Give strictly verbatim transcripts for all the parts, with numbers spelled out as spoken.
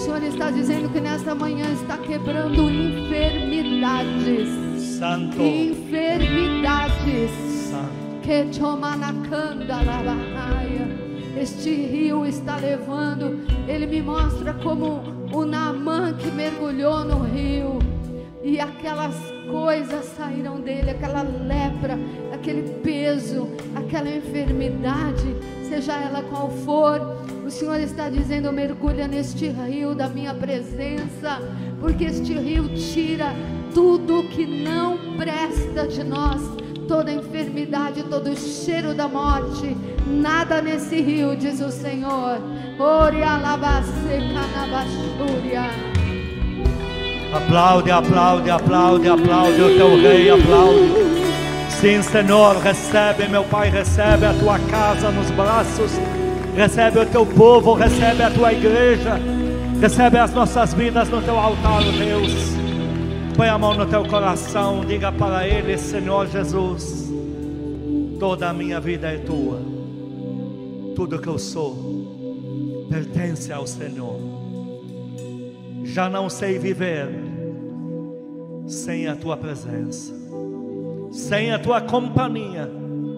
Senhor está dizendo que nesta manhã está quebrando enfermidades. Santo. Enfermidades. Santo. Que chomanacanda lavahaya. Este rio está levando. Ele me mostra como o Naamã que mergulhou no rio. E aquelas coisas saíram dele, aquela lepra, aquele peso, aquela enfermidade, seja ela qual for. O Senhor está dizendo: mergulha neste rio da minha presença, porque este rio tira tudo que não presta de nós, toda enfermidade, todo o cheiro da morte. Nada nesse rio, diz o Senhor. Ore alabaseca na bastúria. Aplaude, aplaude, aplaude, aplaude o teu rei, aplaude. Sim, Senhor, recebe, meu Pai, recebe a tua casa nos braços, recebe o teu povo, recebe a tua igreja, recebe as nossas vidas no teu altar, Deus. Põe a mão no teu coração, diga para Ele: Senhor Jesus, toda a minha vida é tua, tudo que eu sou pertence ao Senhor. Já não sei viver sem a tua presença, sem a tua companhia.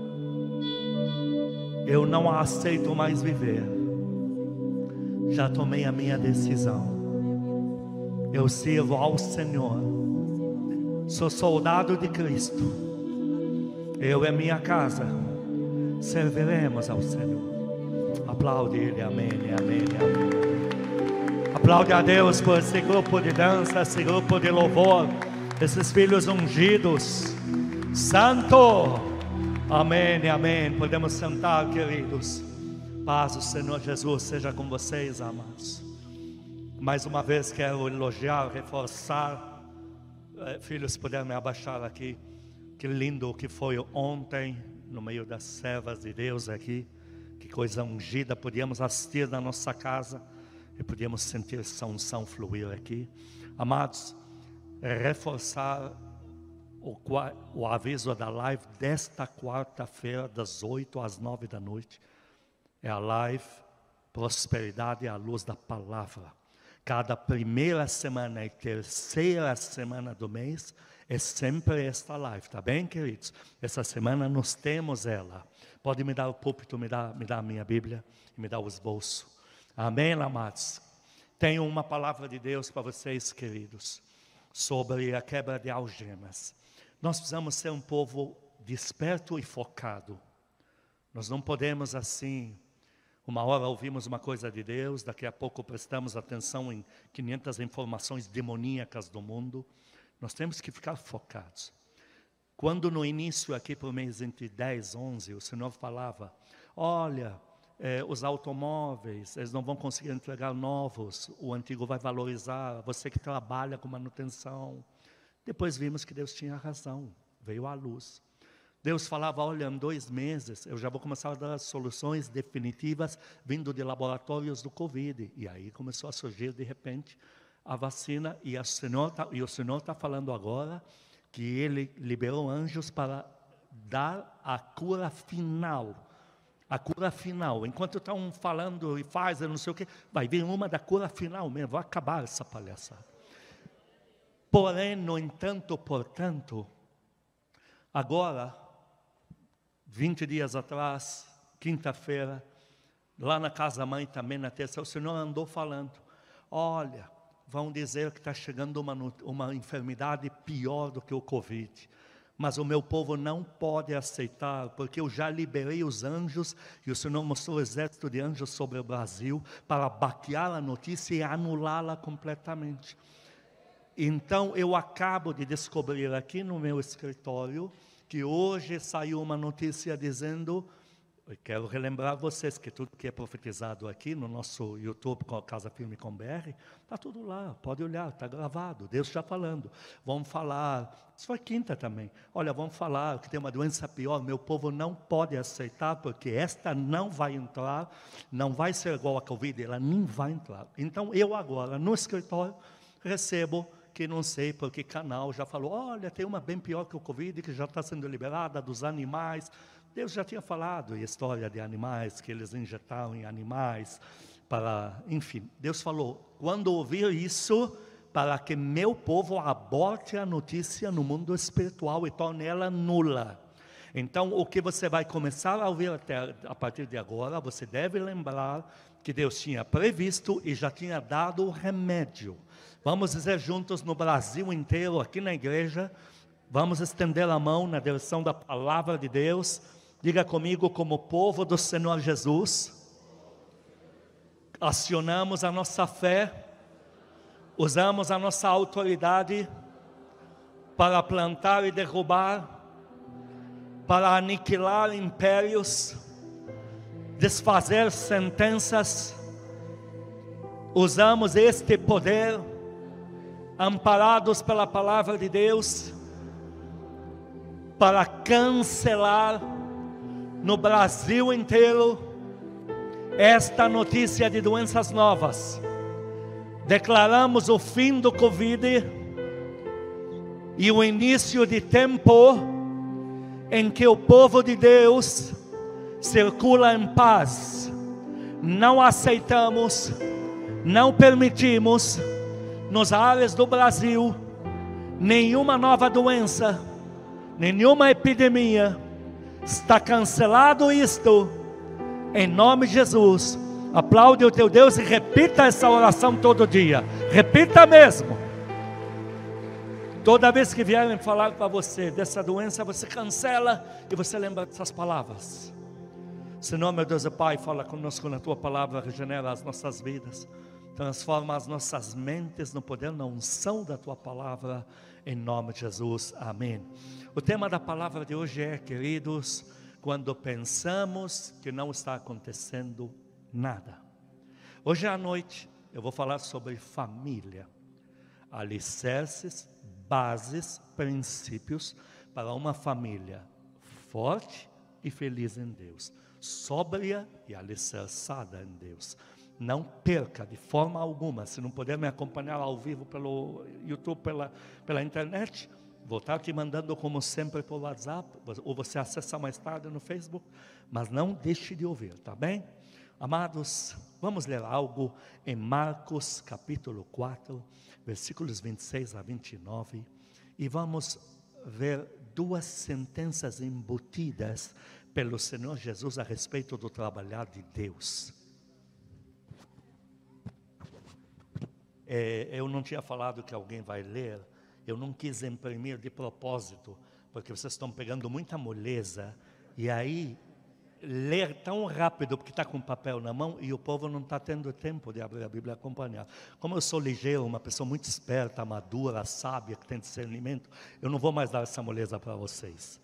Eu não aceito mais viver. Já tomei a minha decisão. Eu sirvo ao Senhor. Sou soldado de Cristo. Eu e minha casa serviremos ao Senhor. Aplaude Ele, amém, amém, amém. Aplaude a Deus por esse grupo de dança, esse grupo de louvor, esses filhos ungidos. Santo, amém, amém. Podemos sentar, queridos. Paz do Senhor Jesus seja com vocês, amados. Mais uma vez quero elogiar, reforçar. eh, Filhos, puderem me abaixar aqui. Que lindo que foi ontem, no meio das servas de Deus aqui. Que coisa ungida, podíamos assistir na nossa casa e podíamos sentir essa unção fluir aqui. Amados, reforçar o, o aviso da live desta quarta-feira, das oito às nove da noite. É a live Prosperidade à Luz da Palavra. Cada primeira semana e terceira semana do mês é sempre esta live, tá bem, queridos? Essa semana nós temos ela. Pode me dar o púlpito, me dar, me dar a minha Bíblia e me dar o esboço. Amém, amados? Tenho uma palavra de Deus para vocês, queridos, sobre a quebra de algemas. Nós precisamos ser um povo desperto e focado. Nós não podemos assim, uma hora ouvimos uma coisa de Deus, daqui a pouco prestamos atenção em quinhentas informações demoníacas do mundo. Nós temos que ficar focados. Quando no início, aqui por mês entre dez e onze, o Senhor falava: olha, eh, os automóveis, eles não vão conseguir entregar novos, o antigo vai valorizar, você que trabalha com manutenção. Depois vimos que Deus tinha razão, veio à luz. Deus falava: olha, em dois meses eu já vou começar a dar as soluções definitivas vindo de laboratórios do Covid. E aí começou a surgir de repente a vacina, e, a Senhor tá, e o Senhor está falando agora que Ele liberou anjos para dar a cura final. A cura final. Enquanto estão falando e fazem não sei o que, vai vir uma da cura final mesmo, vai acabar essa palhaçada. Porém, no entanto, portanto, agora, vinte dias atrás, quinta-feira, lá na casa-mãe também, na terça, o Senhor andou falando: olha, vão dizer que está chegando uma, uma enfermidade pior do que o Covid. Mas o meu povo não pode aceitar, porque eu já liberei os anjos, e o Senhor mostrou o exército de anjos sobre o Brasil, para baquear a notícia e anulá-la completamente. Então, eu acabo de descobrir aqui no meu escritório, que hoje saiu uma notícia dizendo, eu quero relembrar vocês que tudo que é profetizado aqui no nosso YouTube, Casa Firme com B R, está tudo lá, pode olhar, está gravado, Deus está falando. Vamos falar, isso foi quinta também, olha, vamos falar que tem uma doença pior, meu povo não pode aceitar, porque esta não vai entrar, não vai ser igual a Covid, ela nem vai entrar. Então, eu agora, no escritório, recebo, que não sei por que canal, já falou: olha, tem uma bem pior que o Covid, que já está sendo liberada, dos animais. Deus já tinha falado a história de animais, que eles injetaram em animais, para, enfim, Deus falou, quando ouvir isso, para que meu povo aborte a notícia no mundo espiritual e torne ela nula. Então, o que você vai começar a ouvir até, a partir de agora, você deve lembrar que Deus tinha previsto e já tinha dado o remédio. Vamos dizer juntos no Brasil inteiro, aqui na igreja, vamos estender a mão na direção da palavra de Deus. Diga comigo, como povo do Senhor Jesus, acionamos a nossa fé, usamos a nossa autoridade para plantar e derrubar, para aniquilar impérios, desfazer sentenças. Usamos este poder, amparados pela palavra de Deus, para cancelar no Brasil inteiro esta notícia de doenças novas. Declaramos o fim do Covid e o início de tempo em que o povo de Deus circula em paz. Não aceitamos, não permitimos nos ares do Brasil nenhuma nova doença, nenhuma epidemia. Está cancelado isto, em nome de Jesus. Aplaude o teu Deus e repita essa oração todo dia. Repita mesmo. Toda vez que vierem falar para você dessa doença, você cancela e você lembra dessas palavras. Senhor, meu Deus e Pai, fala conosco na Tua palavra, regenera as nossas vidas, transforma as nossas mentes no poder, na unção da Tua palavra, em nome de Jesus, amém. O tema da palavra de hoje é, queridos, quando pensamos que não está acontecendo nada. Hoje à noite eu vou falar sobre família, alicerces, bases, princípios para uma família forte e feliz em Deus, sóbria e alicerçada em Deus. Não perca de forma alguma. Se não puder me acompanhar ao vivo pelo YouTube, pela, pela internet, vou estar te mandando como sempre por WhatsApp, ou você acessa mais tarde no Facebook, mas não deixe de ouvir, tá bem? Amados, vamos ler algo em Marcos capítulo quatro, versículos vinte e seis a vinte e nove, e vamos ver duas sentenças embutidas pelo Senhor Jesus a respeito do trabalhar de Deus. É, eu não tinha falado que alguém vai ler, eu não quis imprimir de propósito, porque vocês estão pegando muita moleza, e aí ler tão rápido, porque está com papel na mão, e o povo não está tendo tempo de abrir a Bíblia e acompanhar. Como eu sou ligeiro, uma pessoa muito esperta, madura, sábia, que tem discernimento, eu não vou mais dar essa moleza para vocês.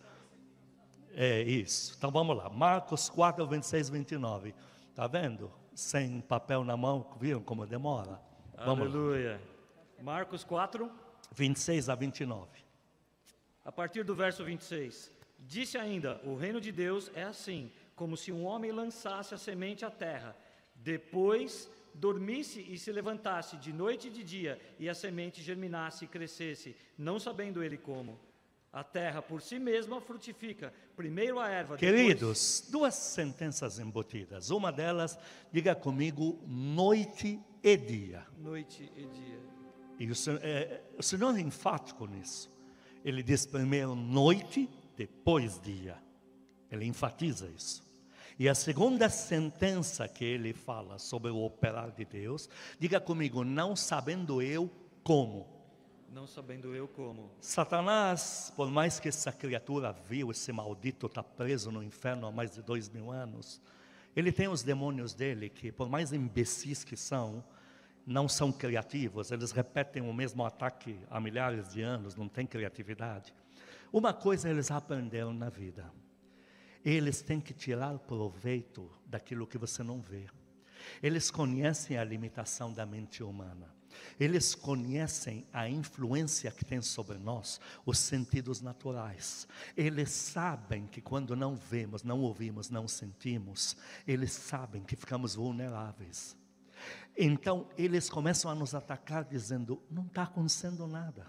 É isso. Então vamos lá, Marcos quatro, vinte e seis, vinte e nove. Está vendo? Sem papel na mão, viram como demora? Vamos Aleluia. Lá. Marcos quatro, vinte e seis a vinte e nove. A partir do verso vinte e seis. Disse ainda, o reino de Deus é assim, como se um homem lançasse a semente à terra, depois dormisse e se levantasse de noite e de dia, e a semente germinasse e crescesse, não sabendo ele como. A terra por si mesma frutifica, primeiro a erva, Queridos, depois... duas sentenças embutidas. Uma delas, diga comigo, noite e dia. Noite e dia. E o Senhor, é, o Senhor é enfático nisso. Ele diz primeiro noite, depois dia. Ele enfatiza isso. E a segunda sentença que ele fala sobre o operar de Deus, diga comigo, não sabendo eu como. Não sabendo eu como. Satanás, por mais que essa criatura viu, esse maldito está preso no inferno há mais de dois mil anos, ele tem os demônios dele que, por mais imbecis que são, não são criativos, eles repetem o mesmo ataque há milhares de anos, não tem criatividade. Uma coisa eles aprenderam na vida, eles têm que tirar proveito daquilo que você não vê. Eles conhecem a limitação da mente humana. Eles conhecem a influência que tem sobre nós, os sentidos naturais. Eles sabem que quando não vemos, não ouvimos, não sentimos, eles sabem que ficamos vulneráveis. Então, eles começam a nos atacar dizendo, não está acontecendo nada.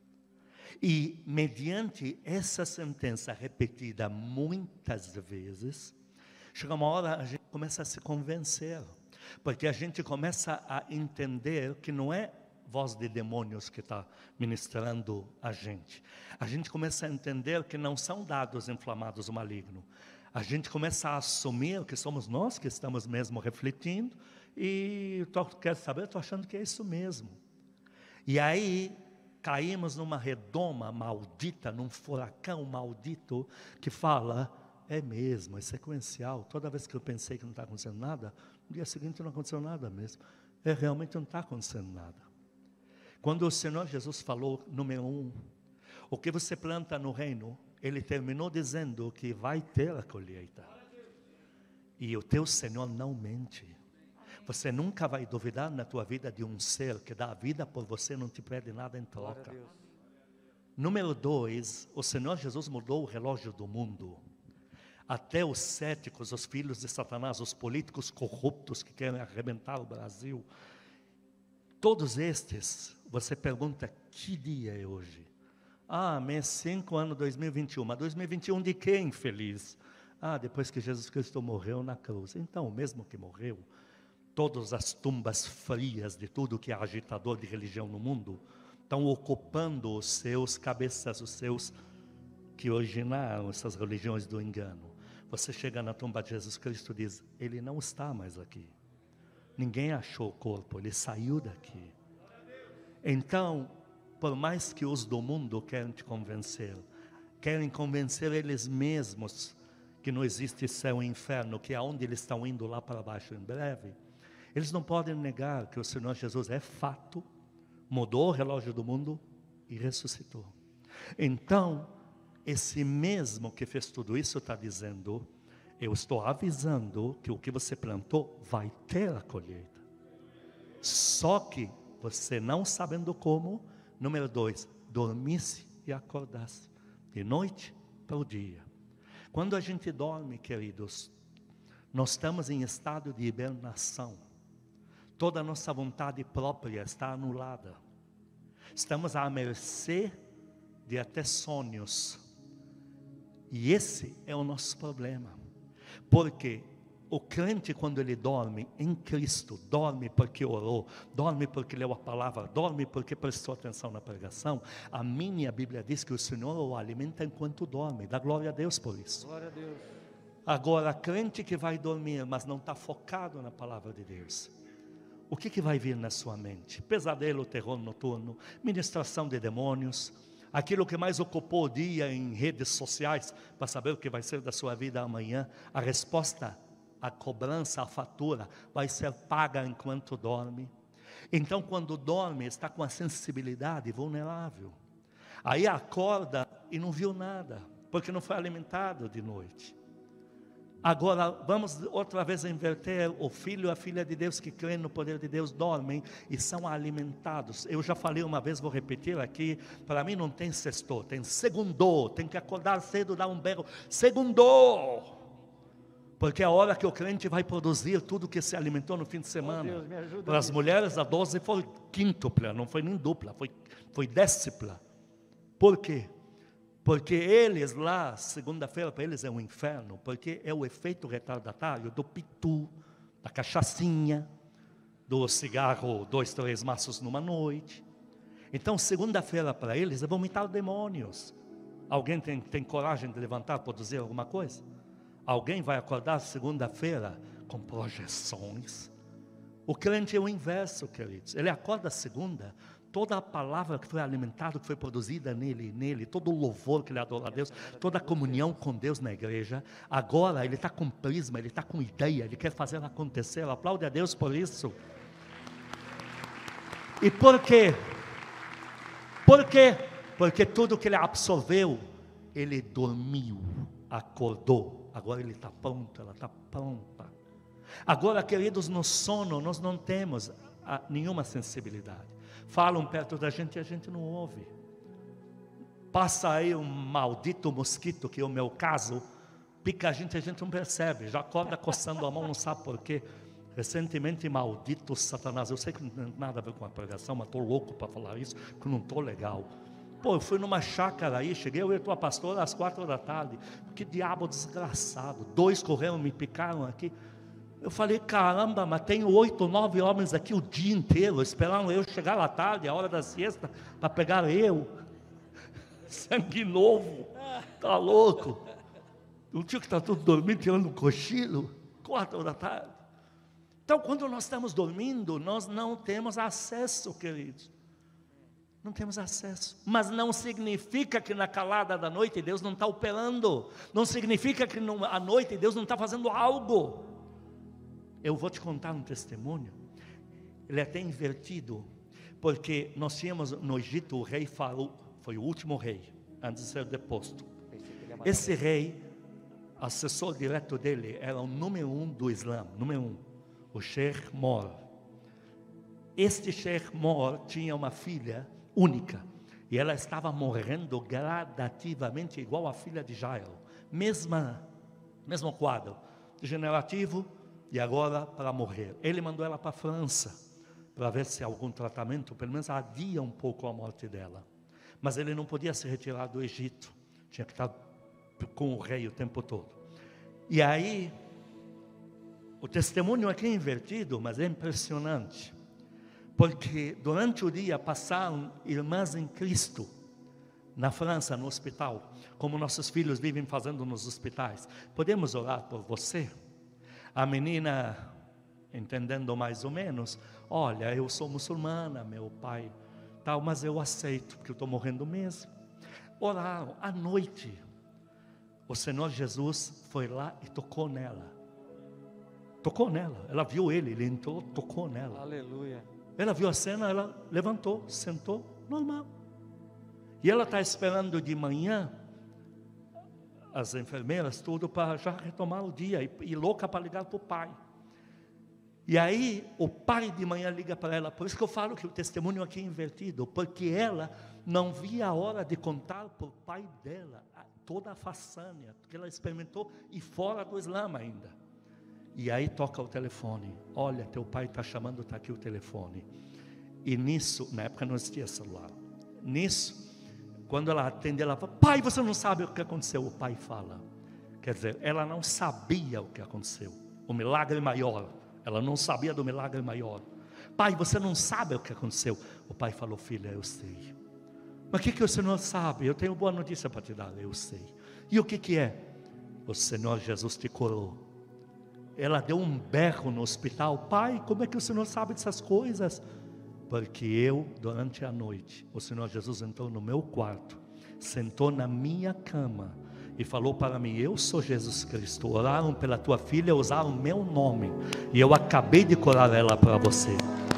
E, mediante essa sentença repetida muitas vezes, chega uma hora a gente começa a se convencer. Porque a gente começa a entender que não é voz de demônios que está ministrando a gente. A gente começa a entender que não são dados inflamados malignos. A gente começa a assumir que somos nós que estamos mesmo refletindo. E tu quer saber, estou achando que é isso mesmo. E aí caímos numa redoma maldita, num furacão maldito, que fala, é mesmo, é sequencial. Toda vez que eu pensei que não está acontecendo nada, no dia seguinte não aconteceu nada mesmo. É, realmente não está acontecendo nada. Quando o Senhor Jesus falou, número um, o que você planta no reino, Ele terminou dizendo que vai ter a colheita. E o teu Senhor não mente. Você nunca vai duvidar na tua vida de um ser que dá a vida por você, não te pede nada em troca. Número dois, o Senhor Jesus mudou o relógio do mundo. Até os céticos, os filhos de Satanás, os políticos corruptos que querem arrebentar o Brasil, todos estes, você pergunta, que dia é hoje? Ah, mês cinco, ano dois mil e vinte e um. Mas dois mil e vinte e um de quê, infeliz? Ah, depois que Jesus Cristo morreu na cruz. Então, mesmo que morreu, todas as tumbas frias de tudo que é agitador de religião no mundo estão ocupando os seus cabeças, os seus que originaram essas religiões do engano. Você chega na tumba de Jesus Cristo e diz, Ele não está mais aqui. Ninguém achou o corpo, Ele saiu daqui. Então, por mais que os do mundo querem te convencer, querem convencer eles mesmos que não existe céu e inferno, que é onde eles estão indo lá para baixo em breve, eles não podem negar que o Senhor Jesus é fato, mudou o relógio do mundo e ressuscitou. Então, esse mesmo que fez tudo isso está dizendo, eu estou avisando que o que você plantou vai ter a colheita. Só que você não sabendo como, número dois, dormisse e acordasse, de noite para o dia. Quando a gente dorme, queridos, nós estamos em estado de hibernação. Toda a nossa vontade própria está anulada. Estamos à mercê de até sonhos. E esse é o nosso problema. Porque o crente, quando ele dorme em Cristo, dorme porque orou, dorme porque leu a palavra, dorme porque prestou atenção na pregação, a minha Bíblia diz que o Senhor o alimenta enquanto dorme. Dá glória a Deus por isso. Glória a Deus. Agora, crente que vai dormir, mas não está focado na palavra de Deus, o que, que vai vir na sua mente? Pesadelo, terror noturno, ministração de demônios, aquilo que mais ocupou o dia em redes sociais, para saber o que vai ser da sua vida amanhã. A resposta, a cobrança, a fatura, vai ser paga enquanto dorme. Então, quando dorme, está com a sensibilidade vulnerável. Aí acorda e não viu nada, porque não foi alimentado de noite. Agora, vamos outra vez inverter. O filho e a filha de Deus que creem no poder de Deus dormem e são alimentados. Eu já falei uma vez, vou repetir aqui. Para mim não tem sextou, tem segundou. Tem que acordar cedo, dar um berro, segundou. Porque é a hora que o crente vai produzir tudo que se alimentou no fim de semana. Oh, Deus, me ajuda. Para as mulheres a dose foi quíntupla, não foi nem dupla, foi, foi décipla. Por quê? Porque eles lá, segunda-feira para eles é um inferno, porque é o efeito retardatário do pitu, da cachaçinha, do cigarro, dois, três maços numa noite. Então, segunda-feira para eles é vomitar demônios. Alguém tem, tem coragem de levantar, produzir alguma coisa? Alguém vai acordar segunda-feira com projeções? O crente é o inverso, queridos. Ele acorda segunda, toda a palavra que foi alimentada, que foi produzida nele, nele, todo o louvor que ele adora a Deus, toda a comunhão com Deus na igreja, agora ele está com prisma, ele está com ideia, ele quer fazer acontecer. Aplaude a Deus por isso. E por quê? Por quê? Porque tudo que ele absorveu, ele dormiu, acordou, agora ele está pronto, ela está pronta. Agora, queridos, no sono nós não temos a, nenhuma sensibilidade. Falam perto da gente e a gente não ouve. Passa aí um maldito mosquito, que é o meu caso, pica a gente e a gente não percebe, já acorda coçando a mão, não sabe por quê. Recentemente, maldito Satanás, eu sei que não tem nada a ver com a pregação, mas estou louco para falar isso, porque não estou legal. Pô, eu fui numa chácara aí, cheguei eu e a tua pastora às quatro da tarde, que diabo desgraçado, dois correram, me picaram aqui. Eu falei, caramba, mas tem oito, nove homens aqui o dia inteiro, esperando eu chegar lá tarde, a hora da siesta, para pegar eu. Sangue novo, tá louco? Não tinha que estar tudo dormindo, tirando um cochilo, quatro da tarde. Então, quando nós estamos dormindo, nós não temos acesso, queridos. Não temos acesso. Mas não significa que na calada da noite Deus não está operando. Não significa que à noite Deus não está fazendo algo. Eu vou te contar um testemunho. Ele é até invertido, porque nós tínhamos no Egito o rei Faraó, foi o último rei, antes de ser deposto. Esse rei, assessor direto dele, era o número um do Islã, número um, o Sheikh Mor. Este Sheikh Mor tinha uma filha única, e ela estava morrendo gradativamente, igual a filha de Jairo, mesma, mesmo quadro, degenerativo, e agora para morrer. Ele mandou ela para a França, para ver se algum tratamento, pelo menos adia um pouco a morte dela. Mas ele não podia se retirar do Egito, tinha que estar com o rei o tempo todo. E aí, o testemunho aqui é invertido, mas é impressionante, porque durante o dia passaram irmãs em Cristo, na França, no hospital, como nossos filhos vivem fazendo nos hospitais. Podemos orar por você? A menina, entendendo mais ou menos, olha, eu sou muçulmana, meu pai, tal, mas eu aceito, porque eu estou morrendo mesmo. Oraram à noite. O Senhor Jesus foi lá e tocou nela. Tocou nela. Ela viu ele, ele entrou, tocou nela. Aleluia. Ela viu a cena, ela levantou, sentou, normal. E ela está esperando de manhã, as enfermeiras, tudo, para já retomar o dia, e, e louca para ligar para o pai. E aí, o pai de manhã liga para ela, por isso que eu falo que o testemunho aqui é invertido, porque ela não via a hora de contar para o pai dela, toda a façanha, que ela experimentou, e fora do Islã ainda. E aí toca o telefone, olha, teu pai está chamando, está aqui o telefone. E nisso, na época não existia celular, nisso, quando ela atende, ela fala, pai, você não sabe o que aconteceu. O pai fala, quer dizer, ela não sabia o que aconteceu, o milagre maior, ela não sabia do milagre maior. Pai, você não sabe o que aconteceu. O pai falou, filha, eu sei. Mas o que, que o Senhor sabe? Eu tenho boa notícia para te dar, eu sei. E o que, que é? O Senhor Jesus te curou. Ela deu um berro no hospital, pai, como é que o Senhor sabe dessas coisas? Porque eu, durante a noite, o Senhor Jesus entrou no meu quarto, sentou na minha cama e falou para mim, eu sou Jesus Cristo, oraram pela tua filha, usaram o meu nome, e eu acabei de curar ela para você.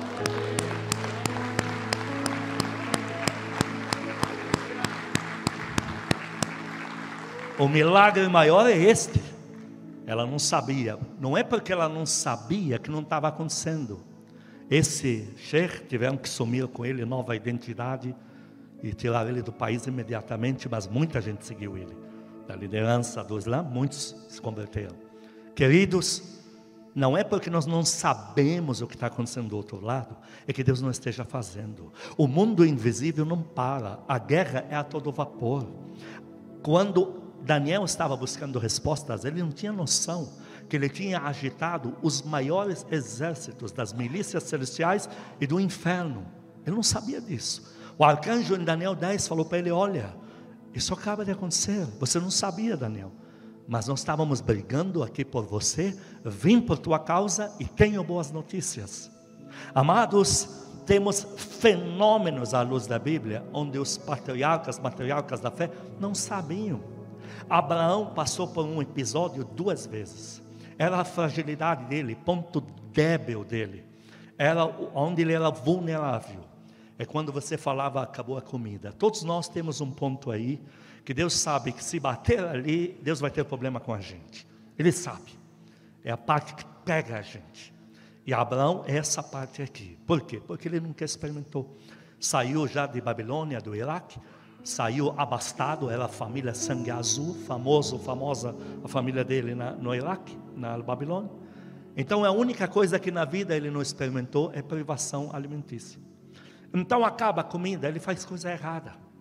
O milagre maior é este. Ela não sabia, não é porque ela não sabia que não estava acontecendo. Esse sheikh, tiveram que sumir com ele, nova identidade, e tirar ele do país imediatamente, mas muita gente seguiu ele. Da liderança do Islã, muitos se converteram. Queridos, não é porque nós não sabemos o que está acontecendo do outro lado, é que Deus não esteja fazendo. O mundo invisível não para, a guerra é a todo vapor. Quando Daniel estava buscando respostas, ele não tinha noção que ele tinha agitado os maiores exércitos das milícias celestiais e do inferno. Ele não sabia disso. O arcanjo em Daniel dez falou para ele, olha, isso acaba de acontecer, você não sabia, Daniel, mas nós estávamos brigando aqui por você, vim por tua causa e tenho boas notícias. Amados, temos fenômenos à luz da Bíblia, onde os patriarcas, matriarcas da fé, não sabiam. Abraão passou por um episódio duas vezes. Era a fragilidade dele, ponto débil dele, era onde ele era vulnerável. É quando você falava, acabou a comida. Todos nós temos um ponto aí, que Deus sabe que se bater ali, Deus vai ter problema com a gente. Ele sabe, é a parte que pega a gente. E Abraão é essa parte aqui. Por quê? Porque ele nunca experimentou. Saiu já de Babilônia, do Iraque, saiu abastado, era a família Sangue Azul, famoso, famosa a família dele na, no Iraque, na Babilônia. Então a única coisa que na vida ele não experimentou é privação alimentícia. Então acaba a comida, ele faz coisa errada.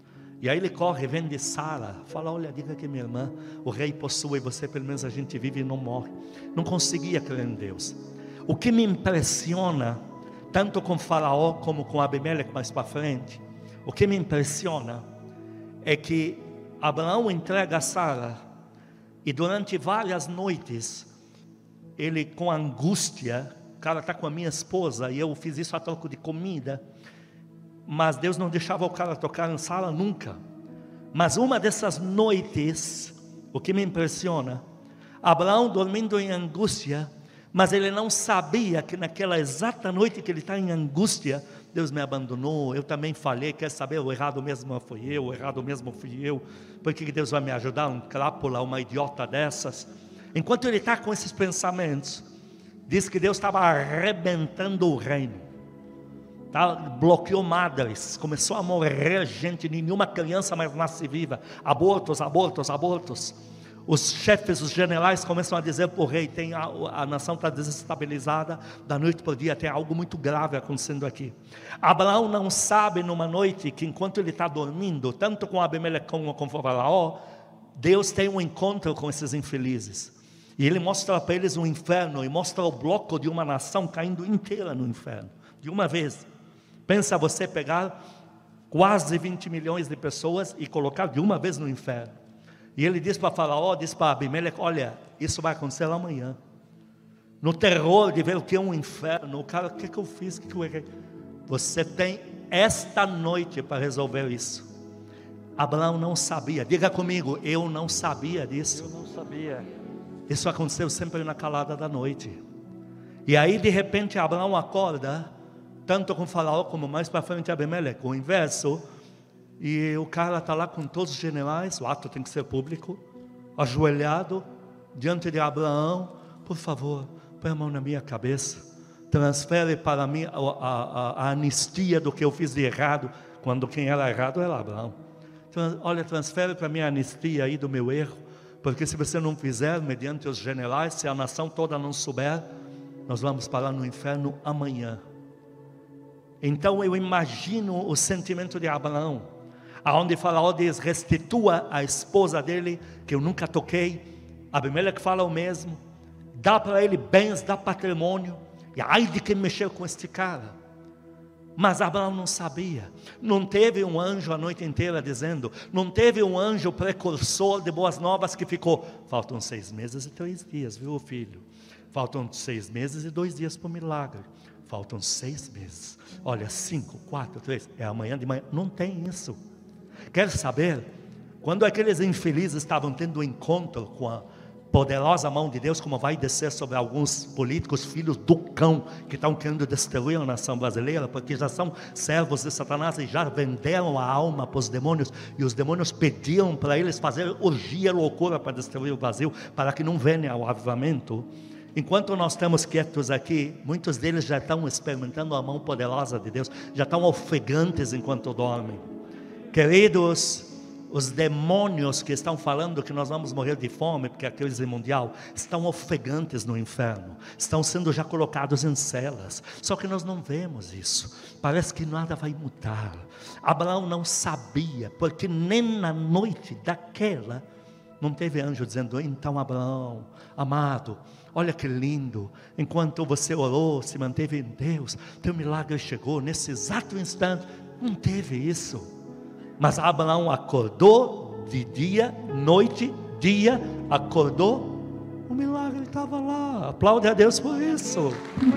E aí ele corre, vem de Sara, fala: olha, diga que minha irmã, o rei possui você, pelo menos a gente vive e não morre. Não conseguia crer em Deus. O que me impressiona, tanto com Faraó como com Abimeleque mais para frente, o que me impressiona é que Abraão entrega a Sara, e durante várias noites, ele com angústia, o cara está com a minha esposa, e eu fiz isso a troco de comida, mas Deus não deixava o cara tocar em Sara nunca. Mas uma dessas noites, o que me impressiona, Abraão dormindo em angústia, mas ele não sabia que naquela exata noite que ele está em angústia, Deus me abandonou, eu também falhei, quer saber, o errado mesmo fui eu, o errado mesmo fui eu, por que Deus vai me ajudar, um crápula, uma idiota dessas? Enquanto ele está com esses pensamentos, diz que Deus estava arrebentando o reino, tá? Bloqueou madres, começou a morrer gente, nenhuma criança mais nasce viva, abortos, abortos, abortos. Os chefes, os generais começam a dizer para o rei: tem a, a nação está desestabilizada, da noite para o dia tem algo muito grave acontecendo aqui. Abraão não sabe numa noite que enquanto ele está dormindo, tanto com Abimeleque como com Faraó, Deus tem um encontro com esses infelizes, e ele mostra para eles um inferno, e mostra o bloco de uma nação caindo inteira no inferno, de uma vez. Pensa você pegar quase vinte milhões de pessoas e colocar de uma vez no inferno. E ele diz para Faraó, diz para Abimeleque: olha, isso vai acontecer amanhã. No terror de ver o que é um inferno, o cara: o que, que eu fiz, o que, que eu errei? Você tem esta noite para resolver isso. Abraão não sabia, diga comigo: eu não sabia disso. Eu não sabia. Isso aconteceu sempre na calada da noite. E aí de repente Abraão acorda, tanto com Faraó como mais para frente Abimeleque, o inverso. E o cara está lá com todos os generais, o ato tem que ser público, ajoelhado diante de Abraão: por favor, põe a mão na minha cabeça, transfere para mim a, a, a anistia do que eu fiz de errado, quando quem era errado era Abraão. Então, olha, transfere para mim a anistia aí do meu erro, porque se você não fizer, mediante os generais, se a nação toda não souber, nós vamos parar no inferno amanhã. Então eu imagino o sentimento de Abraão, aonde Faraó diz: restitua a esposa dele, que eu nunca toquei. Abimeleque fala o mesmo, dá para ele bens, dá patrimônio, e ai de quem mexeu com este cara. Mas Abraão não sabia, não teve um anjo a noite inteira dizendo, não teve um anjo precursor de boas novas que ficou: faltam seis meses e três dias, viu filho? Faltam seis meses e dois dias para o milagre. Faltam seis meses, olha, cinco, quatro, três, é amanhã de manhã. Não tem isso. Quer saber? Quando aqueles infelizes estavam tendo um encontro com a poderosa mão de Deus, como vai descer sobre alguns políticos, filhos do cão, que estão querendo destruir a nação brasileira, porque já são servos de Satanás e já venderam a alma para os demônios, e os demônios pediam para eles fazer orgia, loucura para destruir o Brasil, para que não venha ao avivamento. Enquanto nós estamos quietos aqui, muitos deles já estão experimentando a mão poderosa de Deus, já estão ofegantes enquanto dormem. Queridos, os demônios que estão falando que nós vamos morrer de fome, porque é a crise mundial, estão ofegantes no inferno, estão sendo já colocados em celas, só que nós não vemos isso, parece que nada vai mudar. Abraão não sabia, porque nem na noite daquela, não teve anjo dizendo: então Abraão, amado, olha que lindo, enquanto você orou, se manteve em Deus, teu milagre chegou nesse exato instante. Não teve isso. Mas Abraão acordou de dia, noite, dia, acordou, o milagre estava lá. Aplaude a Deus por isso.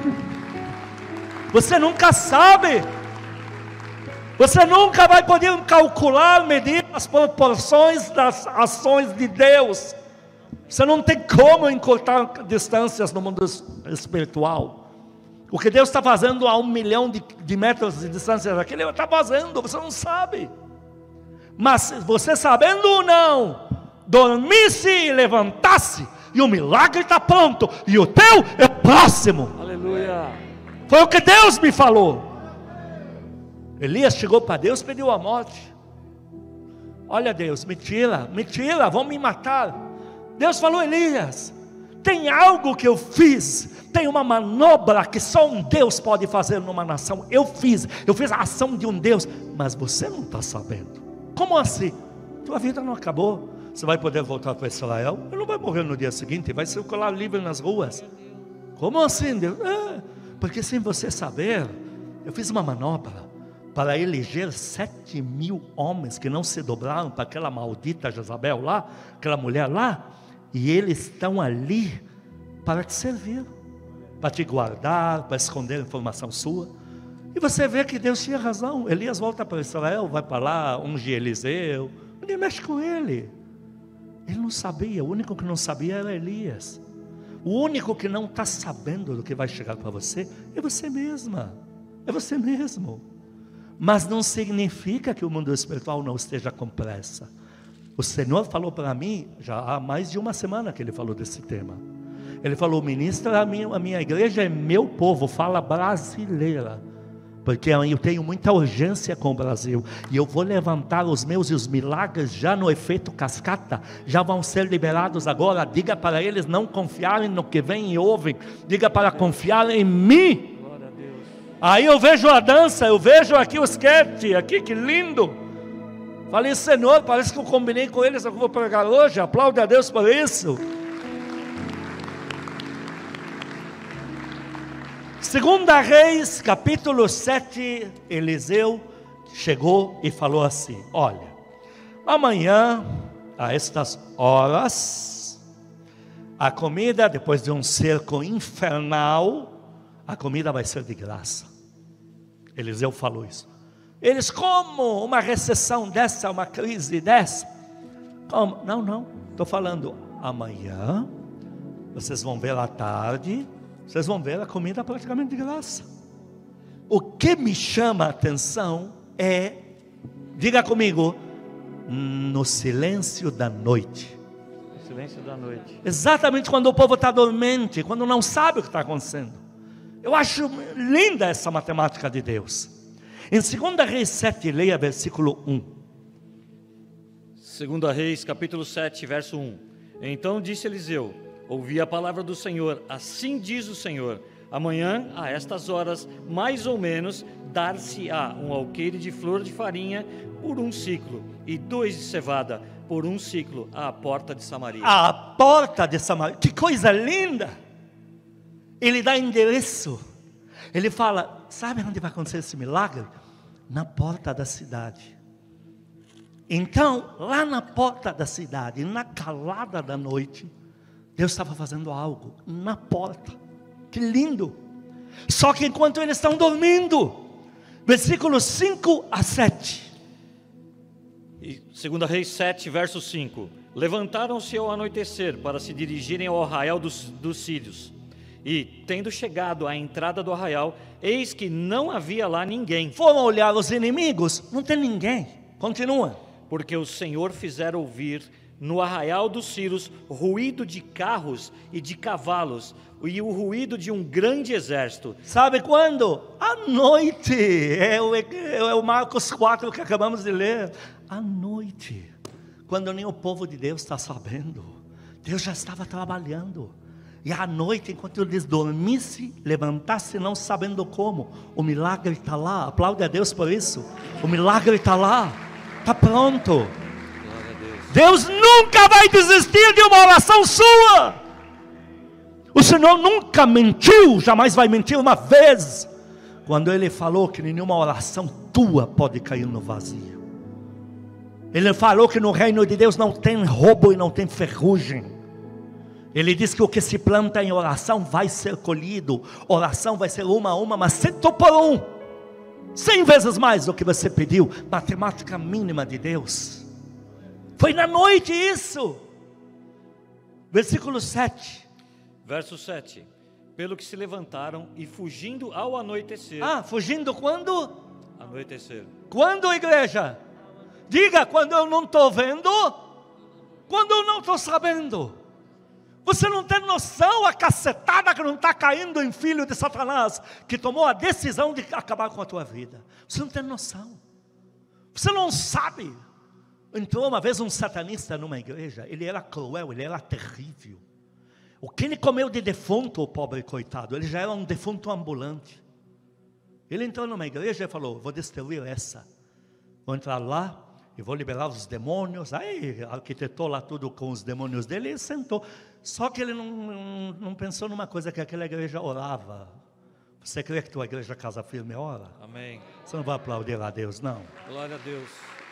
Você nunca sabe, você nunca vai poder calcular, medir as proporções das ações de Deus. Você não tem como encurtar distâncias no mundo espiritual. O que Deus está fazendo a um milhão de, de metros de distância daquele, Ele está fazendo, você não sabe. Mas você sabendo ou não, dormisse e levantasse, e o milagre está pronto, e o teu é próximo. Aleluia. Foi o que Deus me falou. Elias chegou para Deus, pediu a morte. Olha Deus, me tira, me tira, vão me matar. Deus falou: Elias, tem algo que eu fiz, tem uma manobra que só um Deus pode fazer numa nação. Eu fiz, eu fiz a ação de um Deus, mas você não está sabendo. Como assim? Tua vida não acabou. Você vai poder voltar para Israel? Ele não vai morrer no dia seguinte, vai circular livre nas ruas. Como assim, Deus? É, porque sem você saber, eu fiz uma manobra para eleger sete mil homens que não se dobraram para aquela maldita Jezabel lá, aquela mulher lá, e eles estão ali para te servir, para te guardar, para esconder informação sua. E você vê que Deus tinha razão. Elias volta para Israel, vai para lá, unge Eliseu, ninguém mexe com ele. Ele não sabia, o único que não sabia era Elias. O único que não está sabendo do que vai chegar para você é você mesma, é você mesmo. Mas não significa que o mundo espiritual não esteja com pressa. O Senhor falou para mim, já há mais de uma semana que Ele falou desse tema. Ele falou, ministra, a minha, a minha igreja é meu povo, fala brasileira. Porque eu tenho muita urgência com o Brasil. E eu vou levantar os meus, e os milagres já no efeito cascata, já vão ser liberados agora. Diga para eles não confiarem no que vem e ouvem. Diga para confiar em mim. Aí eu vejo a dança, eu vejo aqui o sketch, aqui que lindo. Falei, Senhor, parece que eu combinei com eles, eu vou pregar hoje. Aplaude a Deus por isso. Segunda Reis, capítulo sete, Eliseu chegou e falou assim, olha, amanhã, a estas horas, a comida, depois de um cerco infernal, a comida vai ser de graça. Eliseu falou isso. Eles, como uma recessão dessa, uma crise dessa? Como? Não, não, estou falando, amanhã, vocês vão ver à tarde, vocês vão ver a comida praticamente de graça. O que me chama a atenção é, diga comigo, no silêncio da noite. No silêncio da noite. Exatamente quando o povo está dormente, quando não sabe o que está acontecendo. Eu acho linda essa matemática de Deus. Em Segunda Reis sete, leia versículo um. Segunda Reis, capítulo sete, verso um. Então disse Eliseu, ouvi a palavra do Senhor, assim diz o Senhor, amanhã, a estas horas, mais ou menos, dar-se-á um alqueire de flor de farinha por um ciclo, e dois de cevada por um ciclo, à porta de Samaria. A porta de Samaria, que coisa linda! Ele dá endereço, ele fala, sabe onde vai acontecer esse milagre? Na porta da cidade. Então, lá na porta da cidade, na calada da noite, Deus estava fazendo algo na porta. Que lindo! Só que enquanto eles estão dormindo, versículos cinco a sete. E Segunda Reis sete, verso cinco. Levantaram-se ao anoitecer para se dirigirem ao arraial dos, dos sírios. E, tendo chegado à entrada do arraial, eis que não havia lá ninguém. Foram olhar os inimigos, não tem ninguém. Continua. Porque o Senhor fizera ouvir no arraial dos sírios ruído de carros e de cavalos, e o ruído de um grande exército. Sabe quando? À noite. É o, é o Marcos quatro que acabamos de ler. À noite, quando nem o povo de Deus está sabendo, Deus já estava trabalhando. E à noite, enquanto eles dormissem, levantassem, não sabendo como, o milagre está lá. Aplaude a Deus por isso. O milagre está lá, está pronto. Deus nunca vai desistir de uma oração sua. O Senhor nunca mentiu, jamais vai mentir uma vez, quando Ele falou que nenhuma oração tua pode cair no vazio. Ele falou que no reino de Deus não tem roubo e não tem ferrugem. Ele diz que o que se planta em oração vai ser colhido. Oração vai ser uma a uma, mas cento por um, cem vezes mais do que você pediu. Matemática mínima de Deus. Foi na noite isso. Versículo sete. Verso sete. Pelo que se levantaram e fugindo ao anoitecer. Ah, fugindo quando? Anoitecer. Quando, igreja? Diga, quando eu não estou vendo. Quando eu não estou sabendo. Você não tem noção a cacetada que não está caindo em filho de Satanás, que tomou a decisão de acabar com a tua vida. Você não tem noção. Você não sabe. Entrou uma vez um satanista numa igreja. Ele era cruel, ele era terrível. O que ele comeu de defunto, o pobre coitado? Ele já era um defunto ambulante. Ele entrou numa igreja e falou, vou destruir essa. Vou entrar lá e vou liberar os demônios. Aí arquitetou lá tudo com os demônios dele e sentou. Só que ele não, não, não pensou numa coisa, que aquela igreja orava. Você crê que tua igreja Casa Firme ora? Amém. Você não vai aplaudir a Deus, não. Glória a Deus.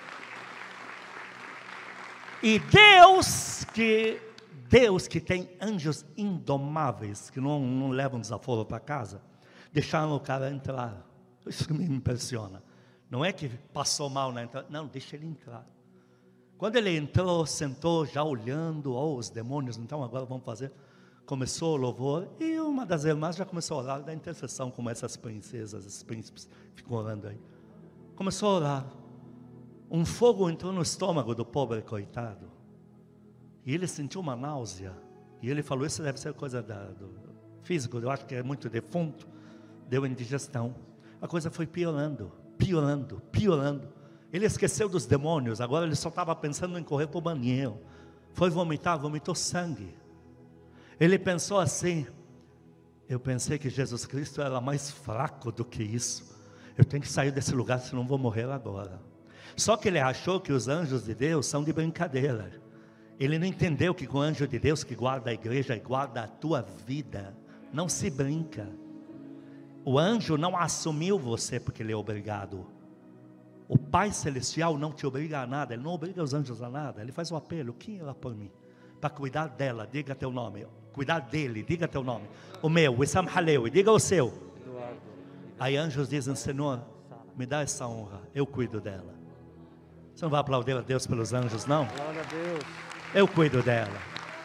E Deus que, Deus que tem anjos indomáveis, que não, não levam desaforo para casa, deixaram o cara entrar. Isso me impressiona. Não é que passou mal na entrada, não, deixa ele entrar. Quando ele entrou, sentou, já olhando, oh, os demônios, então agora vamos fazer. Começou o louvor, e uma das irmãs já começou a orar da intercessão, como essas princesas, esses príncipes, ficam orando aí. Começou a orar. Um fogo entrou no estômago do pobre coitado, e ele sentiu uma náusea, e ele falou, isso deve ser coisa da, do físico, eu acho que é muito defunto, deu indigestão. A coisa foi piorando, piorando, piorando. Ele esqueceu dos demônios, agora ele só estava pensando em correr para o banheiro. Foi vomitar, vomitou sangue. Ele pensou assim, eu pensei que Jesus Cristo era mais fraco do que isso. Eu tenho que sair desse lugar, senão vou morrer agora. Só que ele achou que os anjos de Deus são de brincadeira. Ele não entendeu que com o anjo de Deus que guarda a igreja e guarda a tua vida, não se brinca. O anjo não assumiu você porque ele é obrigado. O Pai Celestial não te obriga a nada, ele não obriga os anjos a nada. Ele faz o apelo, quem ela por mim? Para cuidar dela, diga teu nome. Cuidar dele, diga teu nome. O meu, o Issam Haleu, diga o seu. Aí anjos dizem, Senhor, me dá essa honra, eu cuido dela. Você não vai aplaudir a Deus pelos anjos, não? Glória a Deus. Eu cuido dela.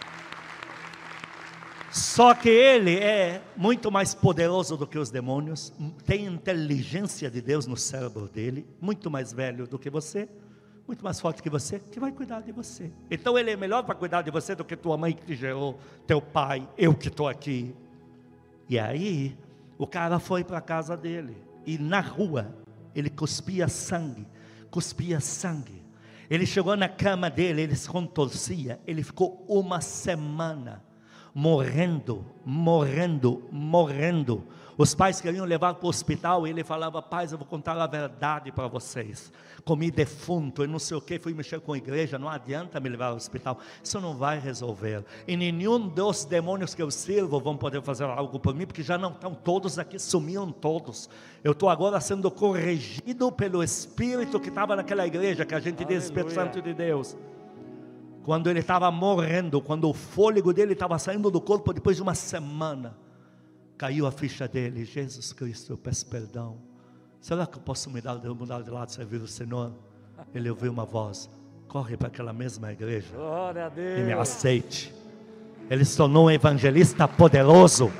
Só que ele é muito mais poderoso do que os demônios, tem inteligência de Deus no cérebro dele, muito mais velho do que você, muito mais forte que você, que vai cuidar de você. Então ele é melhor para cuidar de você do que tua mãe que te gerou, teu pai, eu que estou aqui. E aí, o cara foi para a casa dele, e na rua, ele cuspia sangue, cuspia sangue. Ele chegou na cama dele, ele se contorcia, ele ficou uma semana, morrendo, morrendo, morrendo. Os pais queriam levar para o hospital, e ele falava, pais, eu vou contar a verdade para vocês, comi defunto, e não sei o que, fui mexer com a igreja, não adianta me levar ao hospital, isso não vai resolver, e nenhum dos demônios que eu sirvo vão poder fazer algo por mim, porque já não estão todos aqui, sumiram todos, eu estou agora sendo corrigido pelo Espírito que estava naquela igreja, que a gente diz Espírito Santo de Deus. Quando ele estava morrendo, quando o fôlego dele estava saindo do corpo, depois de uma semana, caiu a ficha dele, Jesus Cristo, eu peço perdão, será que eu posso mudar, mudar de lado e servir o Senhor? Ele ouviu uma voz, corre para aquela mesma igreja, glória a Deus, e me aceite. Ele se tornou um evangelista poderoso.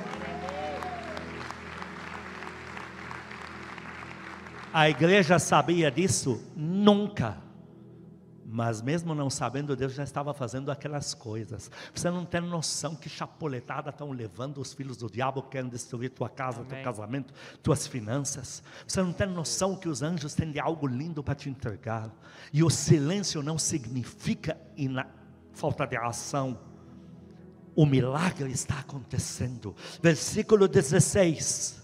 A igreja sabia disso? Nunca. Mas mesmo não sabendo, Deus já estava fazendo aquelas coisas. Você não tem noção que chapuletada estão levando os filhos do diabo, que querem destruir tua casa, Amém. Teu casamento, tuas finanças. Você não tem noção que os anjos têm de algo lindo para te entregar. E o silêncio não significa ina- falta de ação. O milagre está acontecendo. Versículo dezesseis.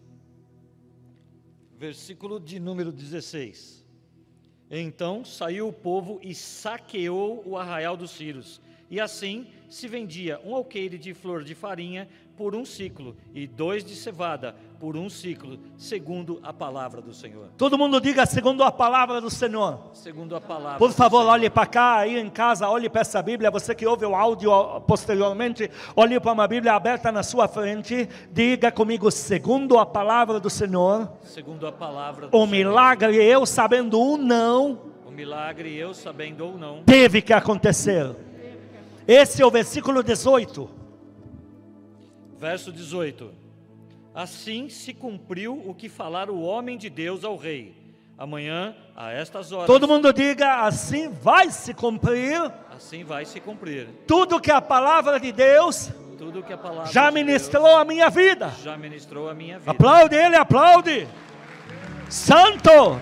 Versículo de número dezesseis. Então saiu o povo e saqueou o arraial dos Círios, e assim se vendia um alqueire de flor de farinha por um ciclo, e dois de cevada por um ciclo, segundo a palavra do Senhor. Todo mundo diga, segundo a palavra do Senhor. Segundo a palavra Por favor, do Senhor. olhe para cá, aí em casa, olhe para essa Bíblia. Você que ouve o áudio posteriormente, olhe para uma Bíblia aberta na sua frente. Diga comigo, segundo a palavra do Senhor. Segundo a palavra do O Senhor. milagre, eu sabendo ou não, O milagre, eu sabendo ou não, teve que acontecer. Esse é o versículo dezoito. Verso dezoito. Assim se cumpriu o que falara o homem de Deus ao rei. Amanhã, a estas horas. Todo mundo diga, assim vai se cumprir. Assim vai se cumprir. Tudo que a palavra de Deus Tudo que a palavra já de ministrou Deus a minha vida. já ministrou a minha vida. Aplaude ele, aplaude. Santo.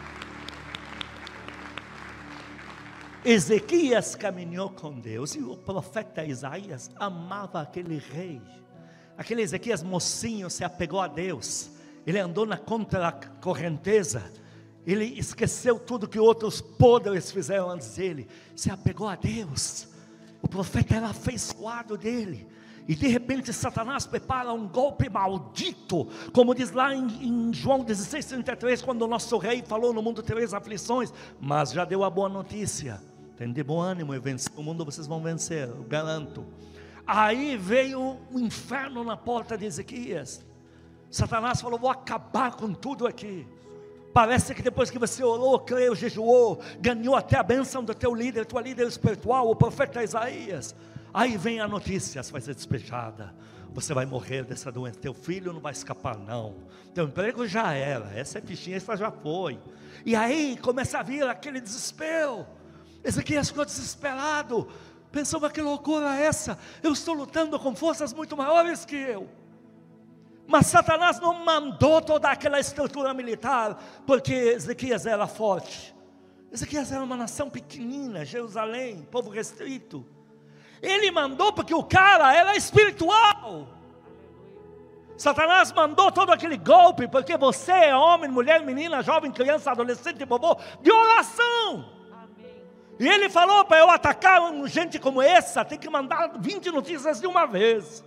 Ezequias caminhou com Deus, e o profeta Isaías amava aquele rei. Aquele Ezequias mocinho se apegou a Deus, ele andou na contra-correnteza, Ele esqueceu tudo que outros podres fizeram antes dele. Se apegou a Deus. O profeta era afeiçoado dele. E de repente Satanás prepara um golpe maldito. Como diz lá em, em João dezesseis, trinta e três. Quando o nosso rei falou: no mundo tereis aflições, mas já deu a boa notícia. Tem de bom ânimo, e vencer o mundo vocês vão vencer, eu garanto. Aí veio o inferno na porta de Ezequias. Satanás falou: vou acabar com tudo aqui. Parece que depois que você orou, creu, jejuou, ganhou até a bênção do teu líder, tua líder espiritual, o profeta Isaías. Aí vem a notícia: você vai ser despejada, você vai morrer dessa doença, teu filho não vai escapar não, teu emprego já era, essa é fichinha, essa já foi. E aí começa a vir aquele desespero. Ezequias ficou desesperado, pensou: mas que loucura é essa? Eu estou lutando com forças muito maiores que eu. Mas Satanás não mandou toda aquela estrutura militar, porque Ezequias era forte. Ezequias era uma nação pequenina, Jerusalém, povo restrito. Ele mandou porque o cara era espiritual. Satanás mandou todo aquele golpe, porque você é homem, mulher, menina, jovem, criança, adolescente, bobô, de oração. E ele falou: para eu atacar gente como essa, tem que mandar vinte notícias de uma vez.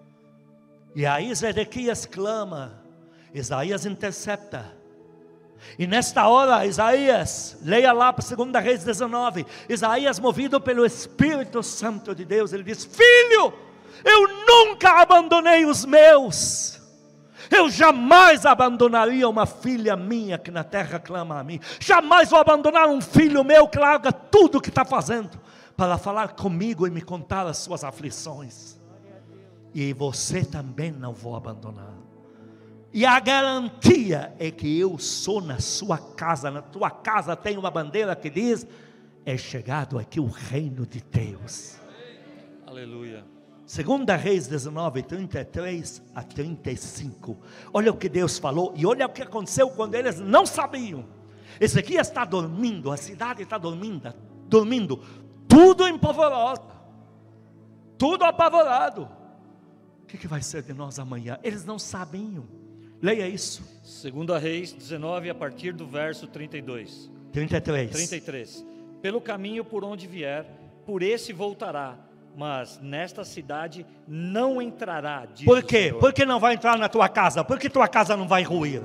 E aí Zedequias clama, Isaías intercepta. E nesta hora, Isaías, leia lá para segunda Reis dezenove, Isaías, movido pelo Espírito Santo de Deus, ele diz: filho, eu nunca abandonei os meus. Eu jamais abandonaria uma filha minha que na terra clama a mim. Jamais vou abandonar um filho meu que larga tudo o que está fazendo para falar comigo e me contar as suas aflições. E você também não vou abandonar. E a garantia é que eu sou na sua casa. Na tua casa tem uma bandeira que diz: é chegado aqui o reino de Deus. Aleluia. Segunda Reis dezenove, trinta e três a trinta e cinco. Olha o que Deus falou e olha o que aconteceu quando eles não sabiam. Ezequias está dormindo, a cidade está dormindo, dormindo, tudo em polvorosa, tudo apavorado. O que, que vai ser de nós amanhã? Eles não sabiam. Leia isso. Segunda Reis dezenove, a partir do verso trinta e dois. trinta e três. trinta e três. Pelo caminho por onde vier, por esse voltará, mas nesta cidade não entrará. Diz Por quê? o Senhor. Por que não vai entrar na tua casa? Por que tua casa não vai ruir?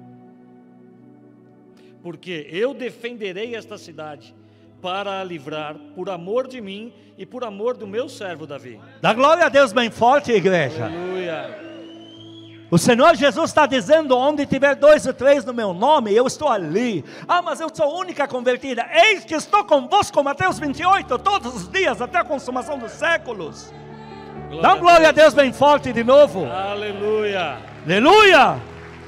Porque eu defenderei esta cidade para a livrar, por amor de mim e por amor do meu servo Davi. Dá glória a Deus bem forte, igreja. Aleluia. O Senhor Jesus está dizendo: onde tiver dois ou três no meu nome, eu estou ali. Ah, mas eu sou a única convertida. Eis que estou convosco, Mateus vinte e oito, todos os dias, até a consumação dos séculos. Glória Dá glória a Deus bem forte de novo. Aleluia. Aleluia.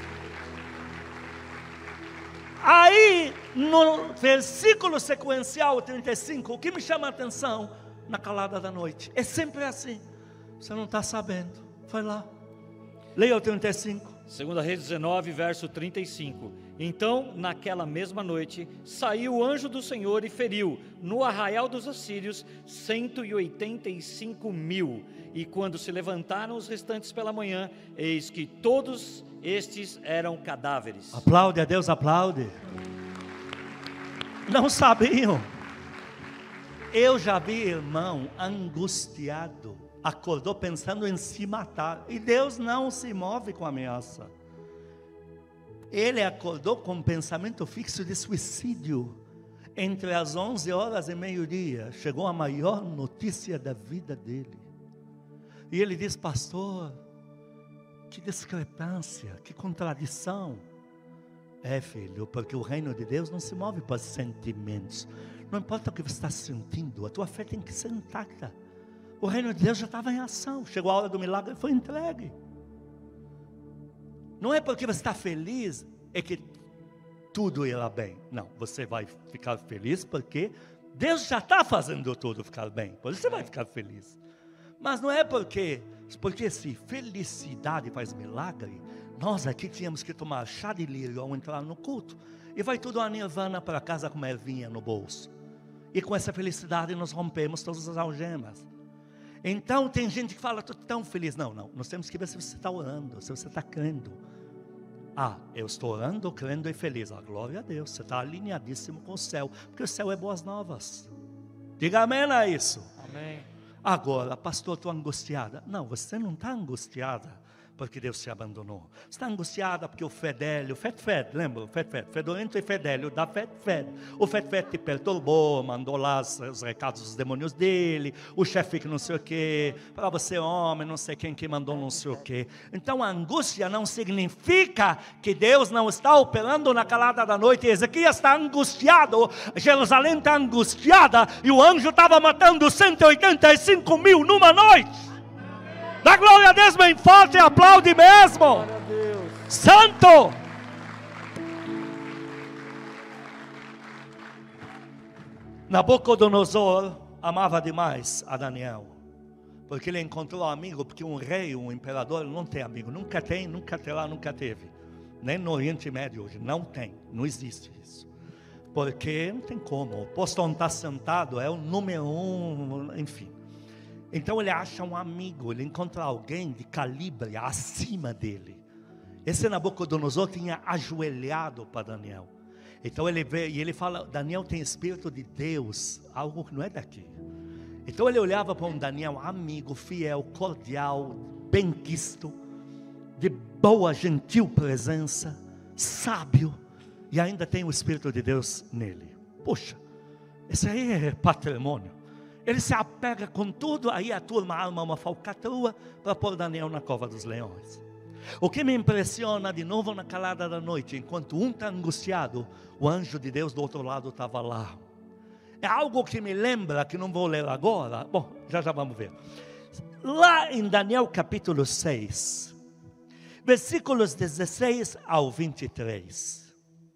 Aí, no versículo sequencial trinta e cinco, o que me chama a atenção, na calada da noite, é sempre assim. Você não está sabendo, vai lá. Leia o trinta e cinco. Segunda Reis dezenove, verso trinta e cinco. Então, naquela mesma noite, saiu o anjo do Senhor e feriu, no arraial dos assírios, cento e oitenta e cinco mil. E quando se levantaram os restantes pela manhã, eis que todos estes eram cadáveres. Aplaude a Deus, aplaude. Não sabiam. Eu já vi irmão angustiado, acordou pensando em se matar, e Deus não se move com ameaça. Ele acordou com um pensamento fixo de suicídio. Entre as onze horas e meio-dia, chegou a maior notícia da vida dele. E ele diz: pastor, que discrepância, que contradição. É, filho, porque o reino de Deus não se move por sentimentos. Não importa o que você está sentindo, a tua fé tem que ser intacta. O reino de Deus já estava em ação. Chegou a hora do milagre e foi entregue. Não é porque você está feliz é que tudo irá bem. Não, você vai ficar feliz porque Deus já está fazendo tudo ficar bem. Por isso você vai ficar feliz. Mas não é porque, porque se felicidade faz milagre, nós aqui tínhamos que tomar chá de lírio ao entrar no culto. E vai tudo a nirvana para casa com uma ervinha no bolso. E com essa felicidade nós rompemos todas as algemas. Então tem gente que fala: estou tão feliz. Não, não, nós temos que ver se você está orando, se você está crendo. Ah, eu estou orando, crendo e feliz. Ah, glória a Deus, você está alinhadíssimo com o céu, porque o céu é boas novas. Diga amém a isso. Amém. Agora, pastor, estou angustiada. Não, você não está angustiada porque Deus te abandonou. Você está angustiada porque o Fedélio, Fed Fed, lembra? O Fed Fed, Fedorento e Fedélio, da Fed Fed. O Fed Fed te perturbou, mandou lá os, os recados dos demônios dele, o chefe que não sei o quê, para você homem, não sei quem que mandou não sei o quê. Então a angústia não significa que Deus não está operando na calada da noite. Ezequias está angustiado, Jerusalém está angustiada, e o anjo estava matando cento e oitenta e cinco mil numa noite. Dá glória a Deus bem forte e aplaude mesmo. Glória a Deus. Santo. Nabucodonosor amava demais a Daniel, porque ele encontrou um amigo, porque um rei, um imperador não tem amigo, nunca tem, nunca terá, nunca teve, nem no Oriente Médio hoje, não tem, não existe isso, porque não tem como, o posto onde está sentado é o número um, enfim. Então ele acha um amigo, ele encontra alguém de calibre acima dele. Esse Nabucodonosor tinha ajoelhado para Daniel. Então ele vê e ele fala, Daniel tem espírito de Deus, algo que não é daqui. Então ele olhava para um Daniel amigo, fiel, cordial, benquisto, de boa, gentil presença, sábio, e ainda tem o espírito de Deus nele. Poxa, esse aí é patrimônio. Ele se apega com tudo, aí a turma arma uma falcatrua para pôr Daniel na cova dos leões. O que me impressiona, de novo na calada da noite, enquanto um está angustiado, o anjo de Deus do outro lado estava lá. É algo que me lembra, que não vou ler agora, bom, já já vamos ver. Lá em Daniel capítulo seis, versículos dezesseis ao vinte e três.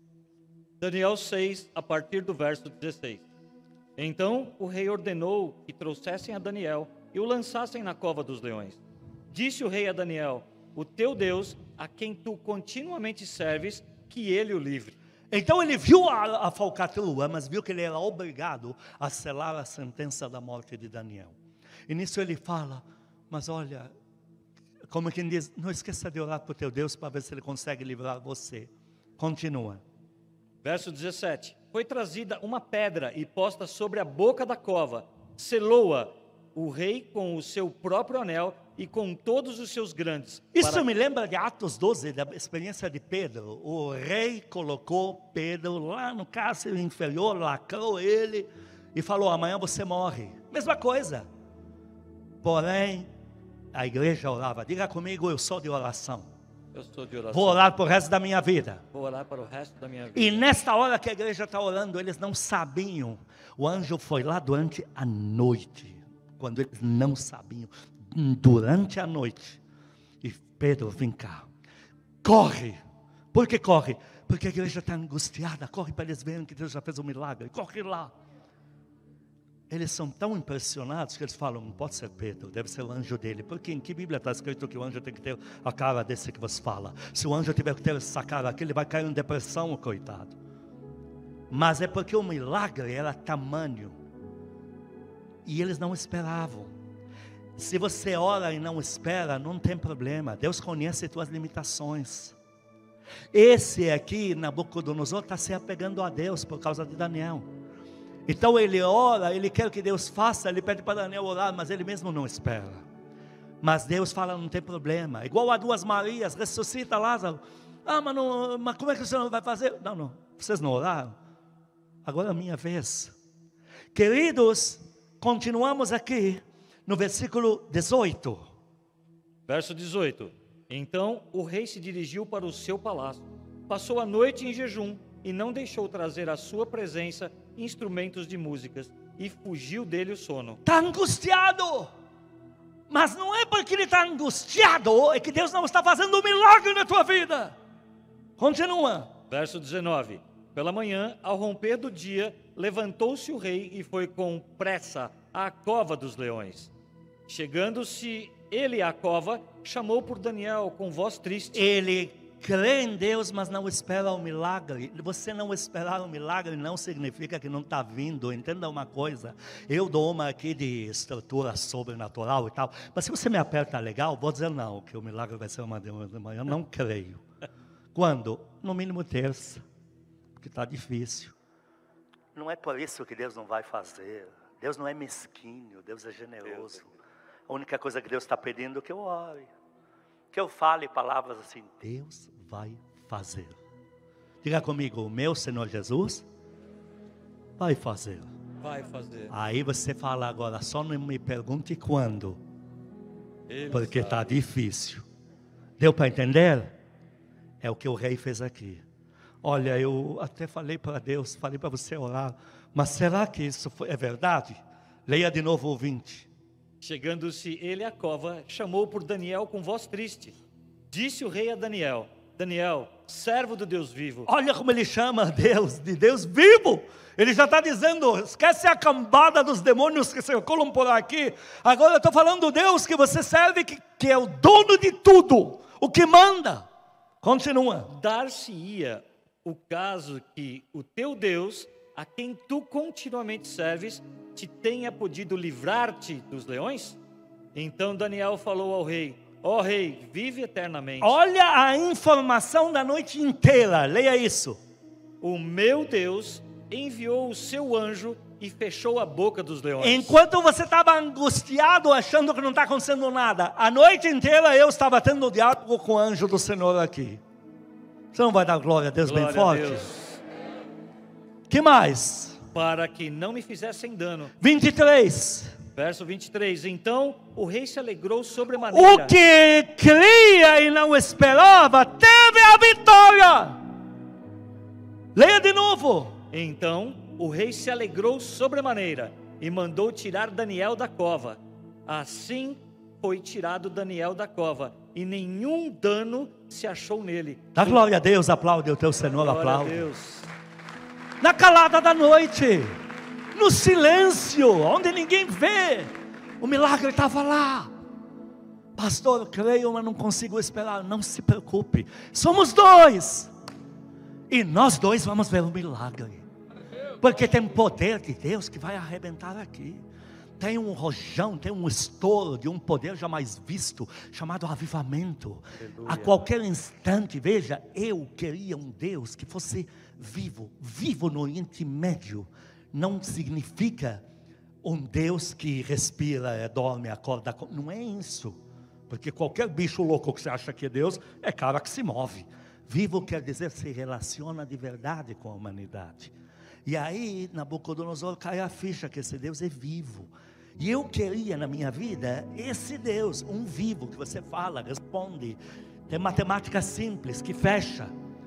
Daniel seis, a partir do verso dezesseis. Então o rei ordenou que trouxessem a Daniel e o lançassem na cova dos leões. Disse o rei a Daniel, o teu Deus, a quem tu continuamente serves, que ele o livre. Então ele viu a, a falcatrua, mas viu que ele era obrigado a selar a sentença da morte de Daniel. E nisso ele fala, mas olha, como quem diz, não esqueça de orar para o teu Deus para ver se ele consegue livrar você. Continua. Verso dezessete. Foi trazida uma pedra e posta sobre a boca da cova. Selou-a o rei com o seu próprio anel e com todos os seus grandes. Isso para... me lembra de Atos doze, da experiência de Pedro. O rei colocou Pedro lá no cárcere inferior, lacrou ele e falou, amanhã você morre. Mesma coisa. Porém, a igreja orava. Diga comigo, eu sou de oração. Eu sou de oração. Vou orar para o resto da minha vida. Vou orar para o resto da minha vida. E nesta hora que a igreja está orando, eles não sabiam. O anjo foi lá durante a noite. Quando eles não sabiam. Durante a noite. E Pedro, vem cá. Corre. Por que corre? Porque a igreja está angustiada. Corre para eles verem que Deus já fez um milagre. Corre lá. Eles são tão impressionados que eles falam, não pode ser Pedro, deve ser o anjo dele. Porque em que Bíblia está escrito que o anjo tem que ter a cara desse que você fala? Se o anjo tiver que ter essa cara aqui, ele vai cair em depressão, coitado. Mas é porque o milagre era tamanho. E eles não esperavam. Se você ora e não espera, não tem problema. Deus conhece as tuas limitações. Esse aqui, Nabucodonosor, está se apegando a Deus por causa de Daniel. Então ele ora, ele quer que Deus faça, ele pede para Daniel orar, mas ele mesmo não espera. Mas Deus fala, não tem problema. Igual a duas Marias, ressuscita Lázaro. Ah, mas, não, mas como é que o senhor vai fazer? Não, não, vocês não oraram? Agora é a minha vez. Queridos, continuamos aqui no versículo dezoito. Verso dezoito. Então o rei se dirigiu para o seu palácio, passou a noite em jejum e não deixou trazer à sua presença instrumentos de músicas, e fugiu dele o sono. Está angustiado, mas não é porque ele está angustiado, é que Deus não está fazendo um milagre na tua vida. Continua. Verso dezenove. Pela manhã, ao romper do dia, levantou-se o rei e foi com pressa à cova dos leões. Chegando-se ele à cova, chamou por Daniel com voz triste. Ele crê em Deus, mas não espera o milagre. Você não esperar o milagre não significa que não está vindo. Entenda uma coisa, eu dou uma aqui de estrutura sobrenatural e tal, mas se você me aperta legal, vou dizer não, que o milagre vai ser uma de manhã. Eu não creio. Quando? No mínimo terça, porque está difícil. Não é por isso que Deus não vai fazer. Deus não é mesquinho, Deus é generoso. A única coisa que Deus está pedindo é que eu ore, que eu fale palavras assim, Deus vai fazer. Diga comigo, o meu Senhor Jesus vai fazer. Vai fazer. Aí você fala agora, só não me pergunte quando, Ele porque sabe. está difícil. Deu para entender? É o que o rei fez aqui. Olha, eu até falei para Deus, falei para você orar, mas será que isso é verdade? Leia de novo o vinte. Chegando-se ele à cova, chamou por Daniel com voz triste. Disse o rei a Daniel: Daniel, servo do Deus vivo. Olha como ele chama Deus de Deus vivo. Ele já está dizendo, esquece a cambada dos demônios que circulam por aqui. Agora eu estou falando do Deus que você serve, que, que é o dono de tudo, o que manda. Continua. Dar-se-ia o caso que o teu Deus, a quem tu continuamente serves, te tenha podido livrar-te dos leões? Então Daniel falou ao rei: ó oh, rei, vive eternamente. Olha a informação da noite inteira, leia isso. O meu Deus enviou o seu anjo e fechou a boca dos leões. Enquanto você estava angustiado, achando que não está acontecendo nada, a noite inteira eu estava tendo diálogo com o anjo do Senhor aqui. Você não vai dar glória a Deus Glória bem forte? a Deus. Que mais? Para que não me fizessem dano. vinte e três. Verso vinte e três. Então o rei se alegrou sobremaneira. O que cria e não esperava, teve a vitória. Leia de novo. Então o rei se alegrou sobremaneira e mandou tirar Daniel da cova. Assim foi tirado Daniel da cova, e nenhum dano se achou nele. Dá glória a Deus, aplaude o teu Senhor, Glória a aplaude. Deus. Na calada da noite, no silêncio, onde ninguém vê, o milagre estava lá. Pastor, creio, mas não consigo esperar. Não se preocupe, somos dois, e nós dois vamos ver o milagre, porque tem poder de Deus que vai arrebentar aqui. Tem um rojão, tem um estouro de um poder jamais visto, chamado avivamento. Aleluia. A qualquer instante, veja, eu queria um Deus que fosse vivo. Vivo no Oriente Médio não significa um Deus que respira, dorme, acorda. Não é isso, porque qualquer bicho louco que você acha que é Deus, é cara que se move. Vivo quer dizer se relaciona de verdade com a humanidade. E aí Nabucodonosor cai a ficha que esse Deus é vivo. E eu queria na minha vida esse Deus, um vivo, que você fala, responde, tem matemática simples, que fecha.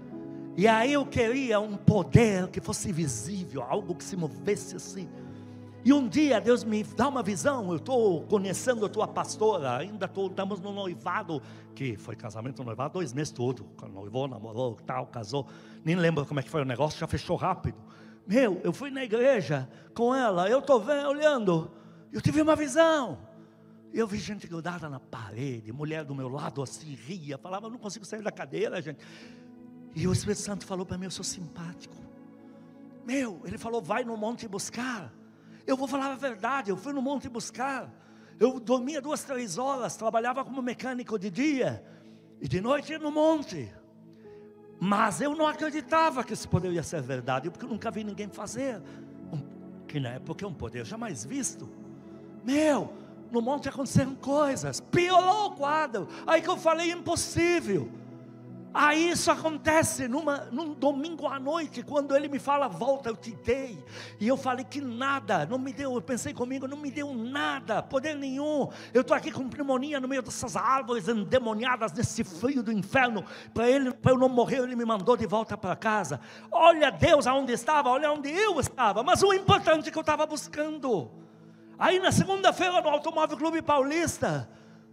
E aí eu queria um poder que fosse visível, algo que se movesse assim. E um dia Deus me dá uma visão, eu estou conhecendo a tua pastora, ainda tô, estamos no noivado, que foi casamento, noivado, dois meses tudo, noivou, namorou, tal, casou, nem lembro como é que foi o negócio, já fechou rápido. Meu, eu fui na igreja com ela, eu estou vendo, olhando, eu tive uma visão, eu vi gente grudada na parede, mulher do meu lado assim, ria, falava, eu não consigo sair da cadeira, gente. E o Espírito Santo falou para mim, eu sou simpático. Meu, ele falou, vai no monte buscar. Eu vou falar a verdade, eu fui no monte buscar. Eu dormia duas, três horas, trabalhava como mecânico de dia, e de noite ia no monte. Mas eu não acreditava que isso poderia ser verdade, porque eu nunca vi ninguém fazer. Um, que na época é um poder jamais visto. Meu, no monte aconteceram coisas, piorou o quadro. Aí que eu falei, impossível. Aí isso acontece numa, num domingo à noite, quando ele me fala, volta, eu te dei. E eu falei que nada, não me deu, eu pensei comigo, não me deu nada, poder nenhum. Eu estou aqui com pneumonia no meio dessas árvores endemoniadas, nesse frio do inferno. Para ele, para eu não morrer, ele me mandou de volta para casa. Olha Deus aonde estava, olha onde eu estava. Mas o importante é que eu estava buscando. Aí na segunda-feira no Automóvel Clube Paulista,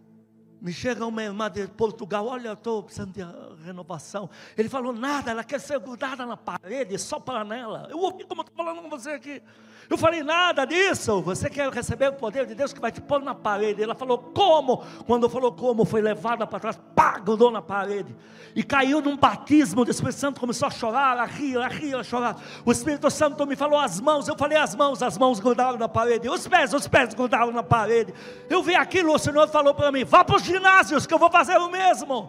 me chega uma irmã de Portugal, olha, eu estou precisando de renovação. Ele falou, nada, ela quer ser grudada na parede, só para nela. Eu ouvi como eu estou falando com você aqui. Eu falei, nada disso, você quer receber o poder de Deus que vai te pôr na parede. Ela falou, como? Quando falou como, foi levada para trás, pá, grudou na parede. E caiu num batismo, o Espírito Santo começou a chorar, a rir, a rir, a chorar. O Espírito Santo me falou as mãos, eu falei as mãos, as mãos grudaram na parede. Os pés, os pés grudaram na parede. Eu vi aquilo, o Senhor falou para mim, vá para os ginásios que eu vou fazer o mesmo.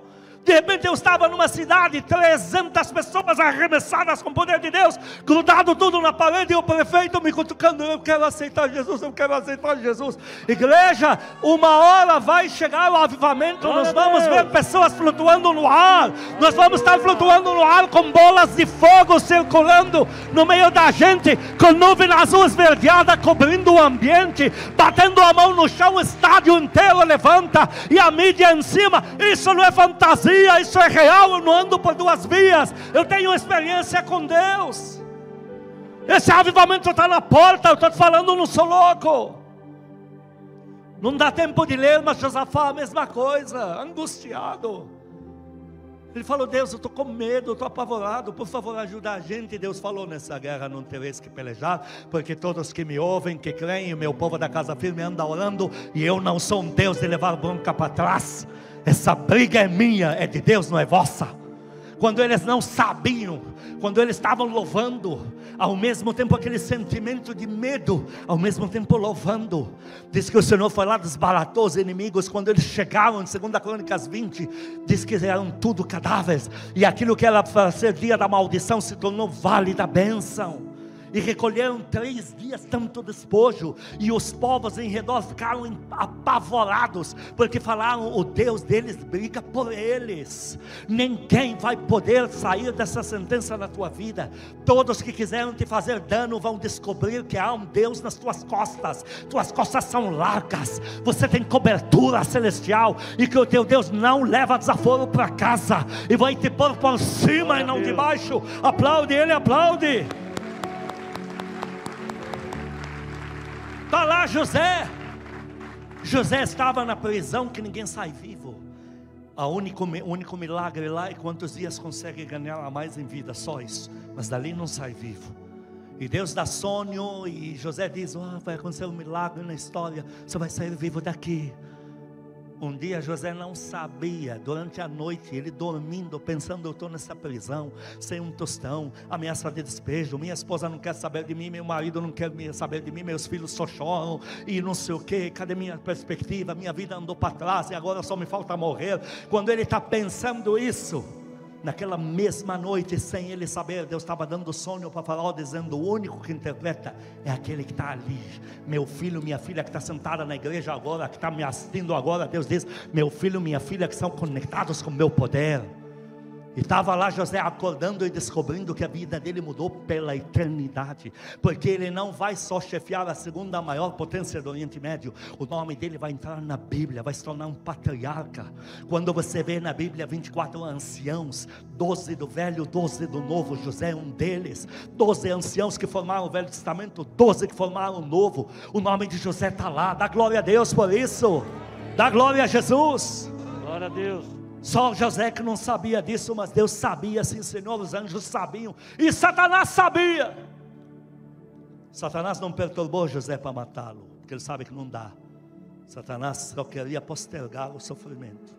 De repente eu estava numa cidade, trezentas pessoas arremessadas com o poder de Deus, grudado tudo na parede, e o prefeito me cutucando: eu quero aceitar Jesus, eu quero aceitar Jesus. Igreja, uma hora vai chegar o avivamento, nós vamos ver pessoas flutuando no ar, nós vamos estar flutuando no ar com bolas de fogo circulando no meio da gente, com nuvem azul esverdeada cobrindo o ambiente, batendo a mão no chão, o estádio inteiro levanta, e a mídia em cima. Isso não é fantasia, isso é real. Eu não ando por duas vias, eu tenho experiência com Deus. Esse avivamento está na porta. Eu estou te falando, eu não sou louco. Não dá tempo de ler, mas Josafá a mesma coisa, angustiado. Ele falou: Deus, eu estou com medo, eu estou apavorado, por favor ajuda a gente. E Deus falou: nessa guerra não tereis que pelejar, porque todos que me ouvem, que creem, o meu povo da casa firme anda orando, e eu não sou um Deus de levar bronca para trás. Essa briga é minha, é de Deus, não é vossa. Quando eles não sabiam, quando eles estavam louvando, ao mesmo tempo aquele sentimento de medo, ao mesmo tempo louvando, diz que o Senhor foi lá, desbaratou os inimigos. Quando eles chegaram em segunda Crônicas vinte, diz que eram tudo cadáveres, e aquilo que era para ser dia da maldição se tornou vale da bênção. E recolheram três dias tanto despojo, e os povos em redor ficaram apavorados, porque falaram: o Deus deles briga por eles, ninguém vai poder sair dessa sentença na tua vida. Todos que quiseram te fazer dano vão descobrir que há um Deus nas tuas costas. Tuas costas são largas, você tem cobertura celestial, e que o teu Deus não leva desaforo para casa, e vai te pôr por cima e não de baixo. Aplaude Ele, aplaude. Está lá José. José estava na prisão que ninguém sai vivo. O único, único milagre lá é quantos dias consegue ganhar a mais em vida, só isso. Mas dali não sai vivo. E Deus dá sonho, e José diz: oh, vai acontecer um milagre na história, você vai sair vivo daqui. Um dia José não sabia, durante a noite, ele dormindo, pensando: eu estou nessa prisão, sem um tostão, ameaça de despejo, minha esposa não quer saber de mim, meu marido não quer saber de mim, meus filhos só choram, e não sei o que, cadê minha perspectiva, minha vida andou para trás, e agora só me falta morrer. Quando ele está pensando isso, naquela mesma noite, sem ele saber, Deus estava dando sonho para Faraó, dizendo: o único que interpreta é aquele que está ali. Meu filho, minha filha que está sentada na igreja agora, que está me assistindo agora, Deus diz: meu filho, minha filha que são conectados com o meu poder. E estava lá José acordando e descobrindo que a vida dele mudou pela eternidade, porque ele não vai só chefiar a segunda maior potência do Oriente Médio, o nome dele vai entrar na Bíblia, vai se tornar um patriarca. Quando você vê na Bíblia vinte e quatro anciãos, doze do Velho, doze do Novo, José é um deles. Doze anciãos que formaram o Velho Testamento, doze que formaram o Novo. O nome de José está lá. Dá glória a Deus por isso, dá glória a Jesus. Glória a Deus. Só José que não sabia disso, mas Deus sabia, sim Senhor, os anjos sabiam, e Satanás sabia. Satanás não perturbou José para matá-lo, porque ele sabe que não dá. Satanás só queria postergar o sofrimento.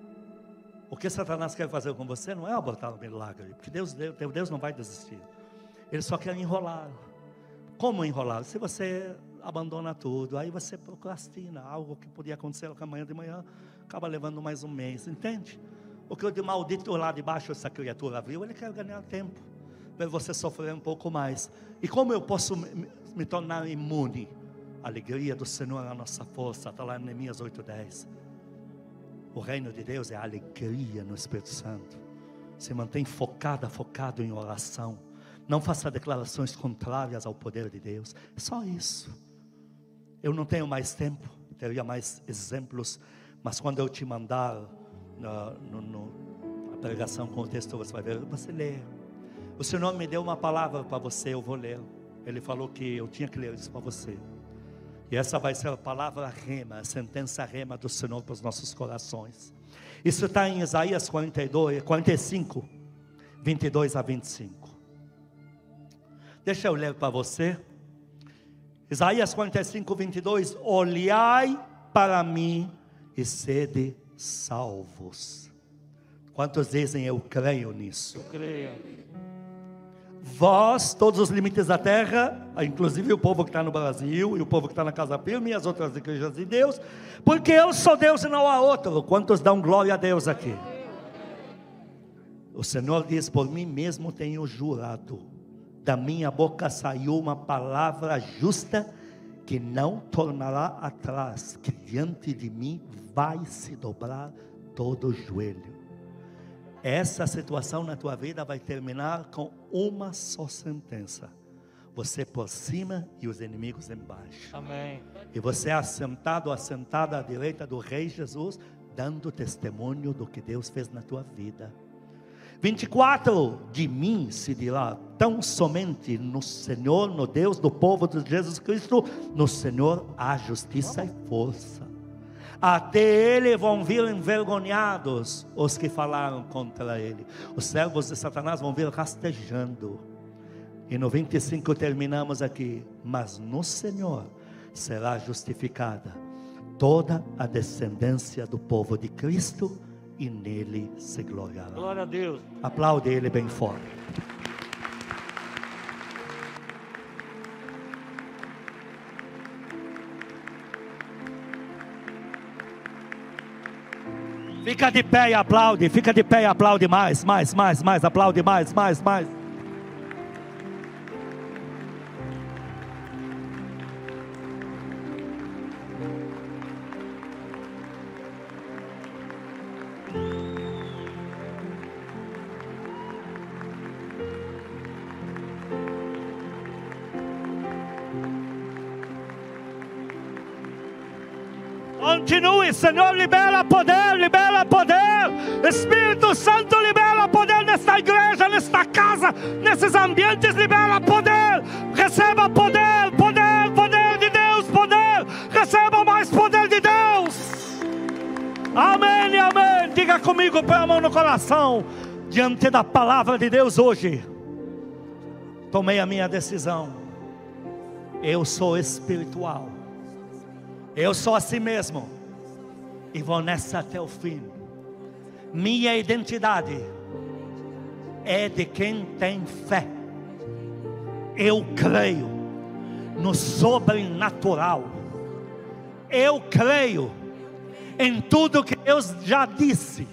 O que Satanás quer fazer com você não é abortar o milagre, porque Deus, Deus, Deus não vai desistir. Ele só quer enrolar. Como enrolar? Se você abandona tudo, aí você procrastina algo que podia acontecer amanhã de manhã, acaba levando mais um mês, entende? O que o de maldito lá de baixo, essa criatura viu, ele quer ganhar tempo, ver você sofrer um pouco mais. E como eu posso me, me tornar imune? A alegria do Senhor é a nossa força, está lá em Neemias oito, dez. O reino de Deus é a alegria no Espírito Santo. Se mantém focada, focado em oração. Não faça declarações contrárias ao poder de Deus. É só isso. Eu não tenho mais tempo, teria mais exemplos, mas quando eu te mandar no, no, no, a pregação com o texto, você vai ver, você lê. O Senhor me deu uma palavra para você, eu vou ler. Ele falou que eu tinha que ler isso para você. E essa vai ser a palavra rema, a sentença rema do Senhor para os nossos corações. Isso está em Isaías quarenta e dois, quarenta e cinco, vinte e dois a vinte e cinco. Deixa eu ler para você. Isaías quarenta e cinco, vinte e dois. Olhai para mim e sede salvos. Quantos dizem eu creio nisso? Eu creio. Vós, todos os limites da terra, inclusive o povo que está no Brasil, e o povo que está na Casa Firme, e as outras igrejas de Deus, porque eu sou Deus e não há outro. Quantos dão glória a Deus aqui? O Senhor diz: por mim mesmo tenho jurado, da minha boca saiu uma palavra justa, que não tornará atrás, que diante de mim vai se dobrar todo o joelho. Essa situação na tua vida vai terminar com uma só sentença: você por cima e os inimigos embaixo. Amém. E você assentado, assentada à direita do Rei Jesus, dando testemunho do que Deus fez na tua vida. vinte e quatro, de mim se dirá, tão somente no Senhor, no Deus do povo de Jesus Cristo, no Senhor há justiça e força. Até Ele vão vir envergonhados os que falaram contra Ele. Os servos de Satanás vão vir rastejando. E no vinte e cinco terminamos aqui: mas no Senhor será justificada toda a descendência do povo de Cristo, e nele se gloriará. Glória a Deus. Aplaude Ele bem forte. Fica de pé e aplaude, fica de pé e aplaude mais, mais, mais, mais, aplaude mais, mais, mais. Continue, Senhor, libera poder, libera poder. Espírito Santo, libera poder nesta igreja, nesta casa, nesses ambientes, libera poder. Receba poder, poder, poder de Deus, poder. Receba mais poder de Deus. Amém e amém. Diga comigo, põe a mão no coração. Diante da palavra de Deus hoje, tomei a minha decisão. Eu sou espiritual. Eu sou assim mesmo, e vou nessa até o fim. Minha identidade é de quem tem fé. Eu creio no sobrenatural. Eu creio em tudo que Deus já disse.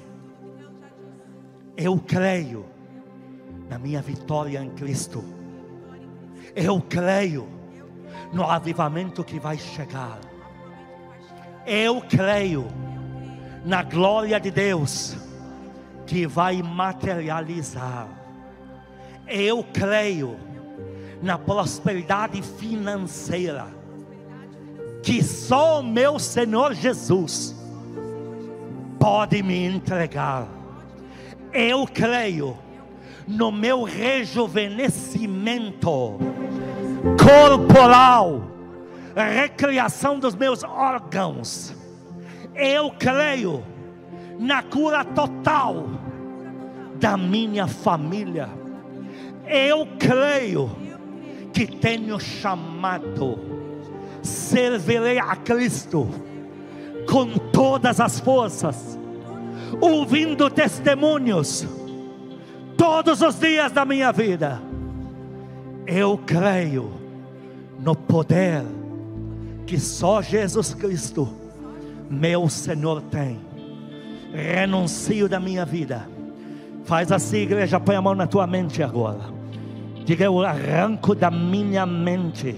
Eu creio na minha vitória em Cristo. Eu creio no avivamento que vai chegar. Eu creio na glória de Deus que vai materializar. Eu creio na prosperidade financeira que só o meu Senhor Jesus pode me entregar. Eu creio no meu rejuvenescimento corporal, recriação dos meus órgãos. Eu creio na cura total da minha família. Eu creio que tenho chamado. Servirei a Cristo com todas as forças, ouvindo testemunhos todos os dias da minha vida. Eu creio no poder que só Jesus Cristo, meu Senhor, tem. Renuncio da minha vida. Faz assim, igreja, põe a mão na tua mente agora. Diga: eu arranco da minha mente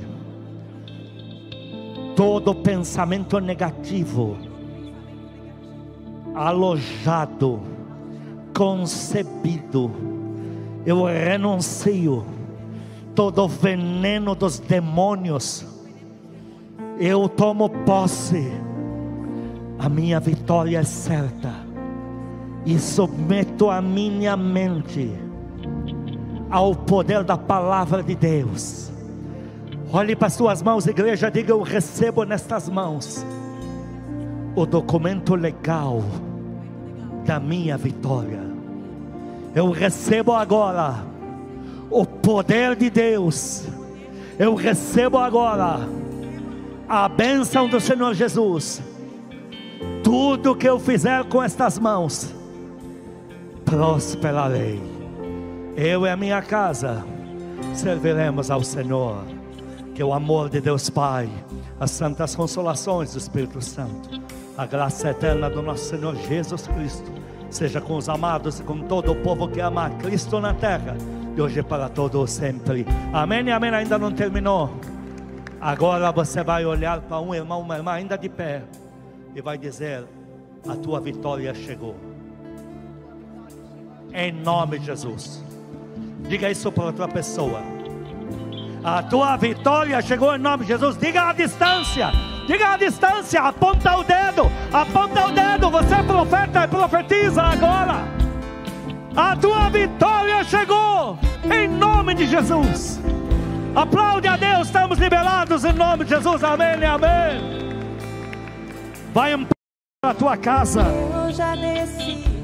todo pensamento negativo, alojado, concebido. Eu renuncio todo veneno dos demônios. Eu tomo posse. A minha vitória é certa. E submeto a minha mente ao poder da palavra de Deus. Olhe para as suas mãos, igreja. Diga: eu recebo nestas mãos o documento legal da minha vitória. Eu recebo agora o poder de Deus. Eu recebo agora a bênção do Senhor Jesus. Tudo que eu fizer com estas mãos, prosperarei. Eu e a minha casa serviremos ao Senhor. Que o amor de Deus Pai, as santas consolações do Espírito Santo, a graça eterna do nosso Senhor Jesus Cristo, seja com os amados e com todo o povo que ama a Cristo na terra, de hoje para todo sempre. Amém e amém. Ainda não terminou. Agora você vai olhar para um irmão, uma irmã ainda de pé, e vai dizer: a tua vitória chegou, em nome de Jesus. Diga isso para outra pessoa: a tua vitória chegou em nome de Jesus. Diga à distância, diga à distância, aponta o dedo, aponta o dedo. Você é profeta e profetiza agora: a tua vitória chegou em nome de Jesus. Aplaude a Deus, estamos liberados em nome de Jesus. Amém e amém. Vai em paz para a tua casa. Eu já desci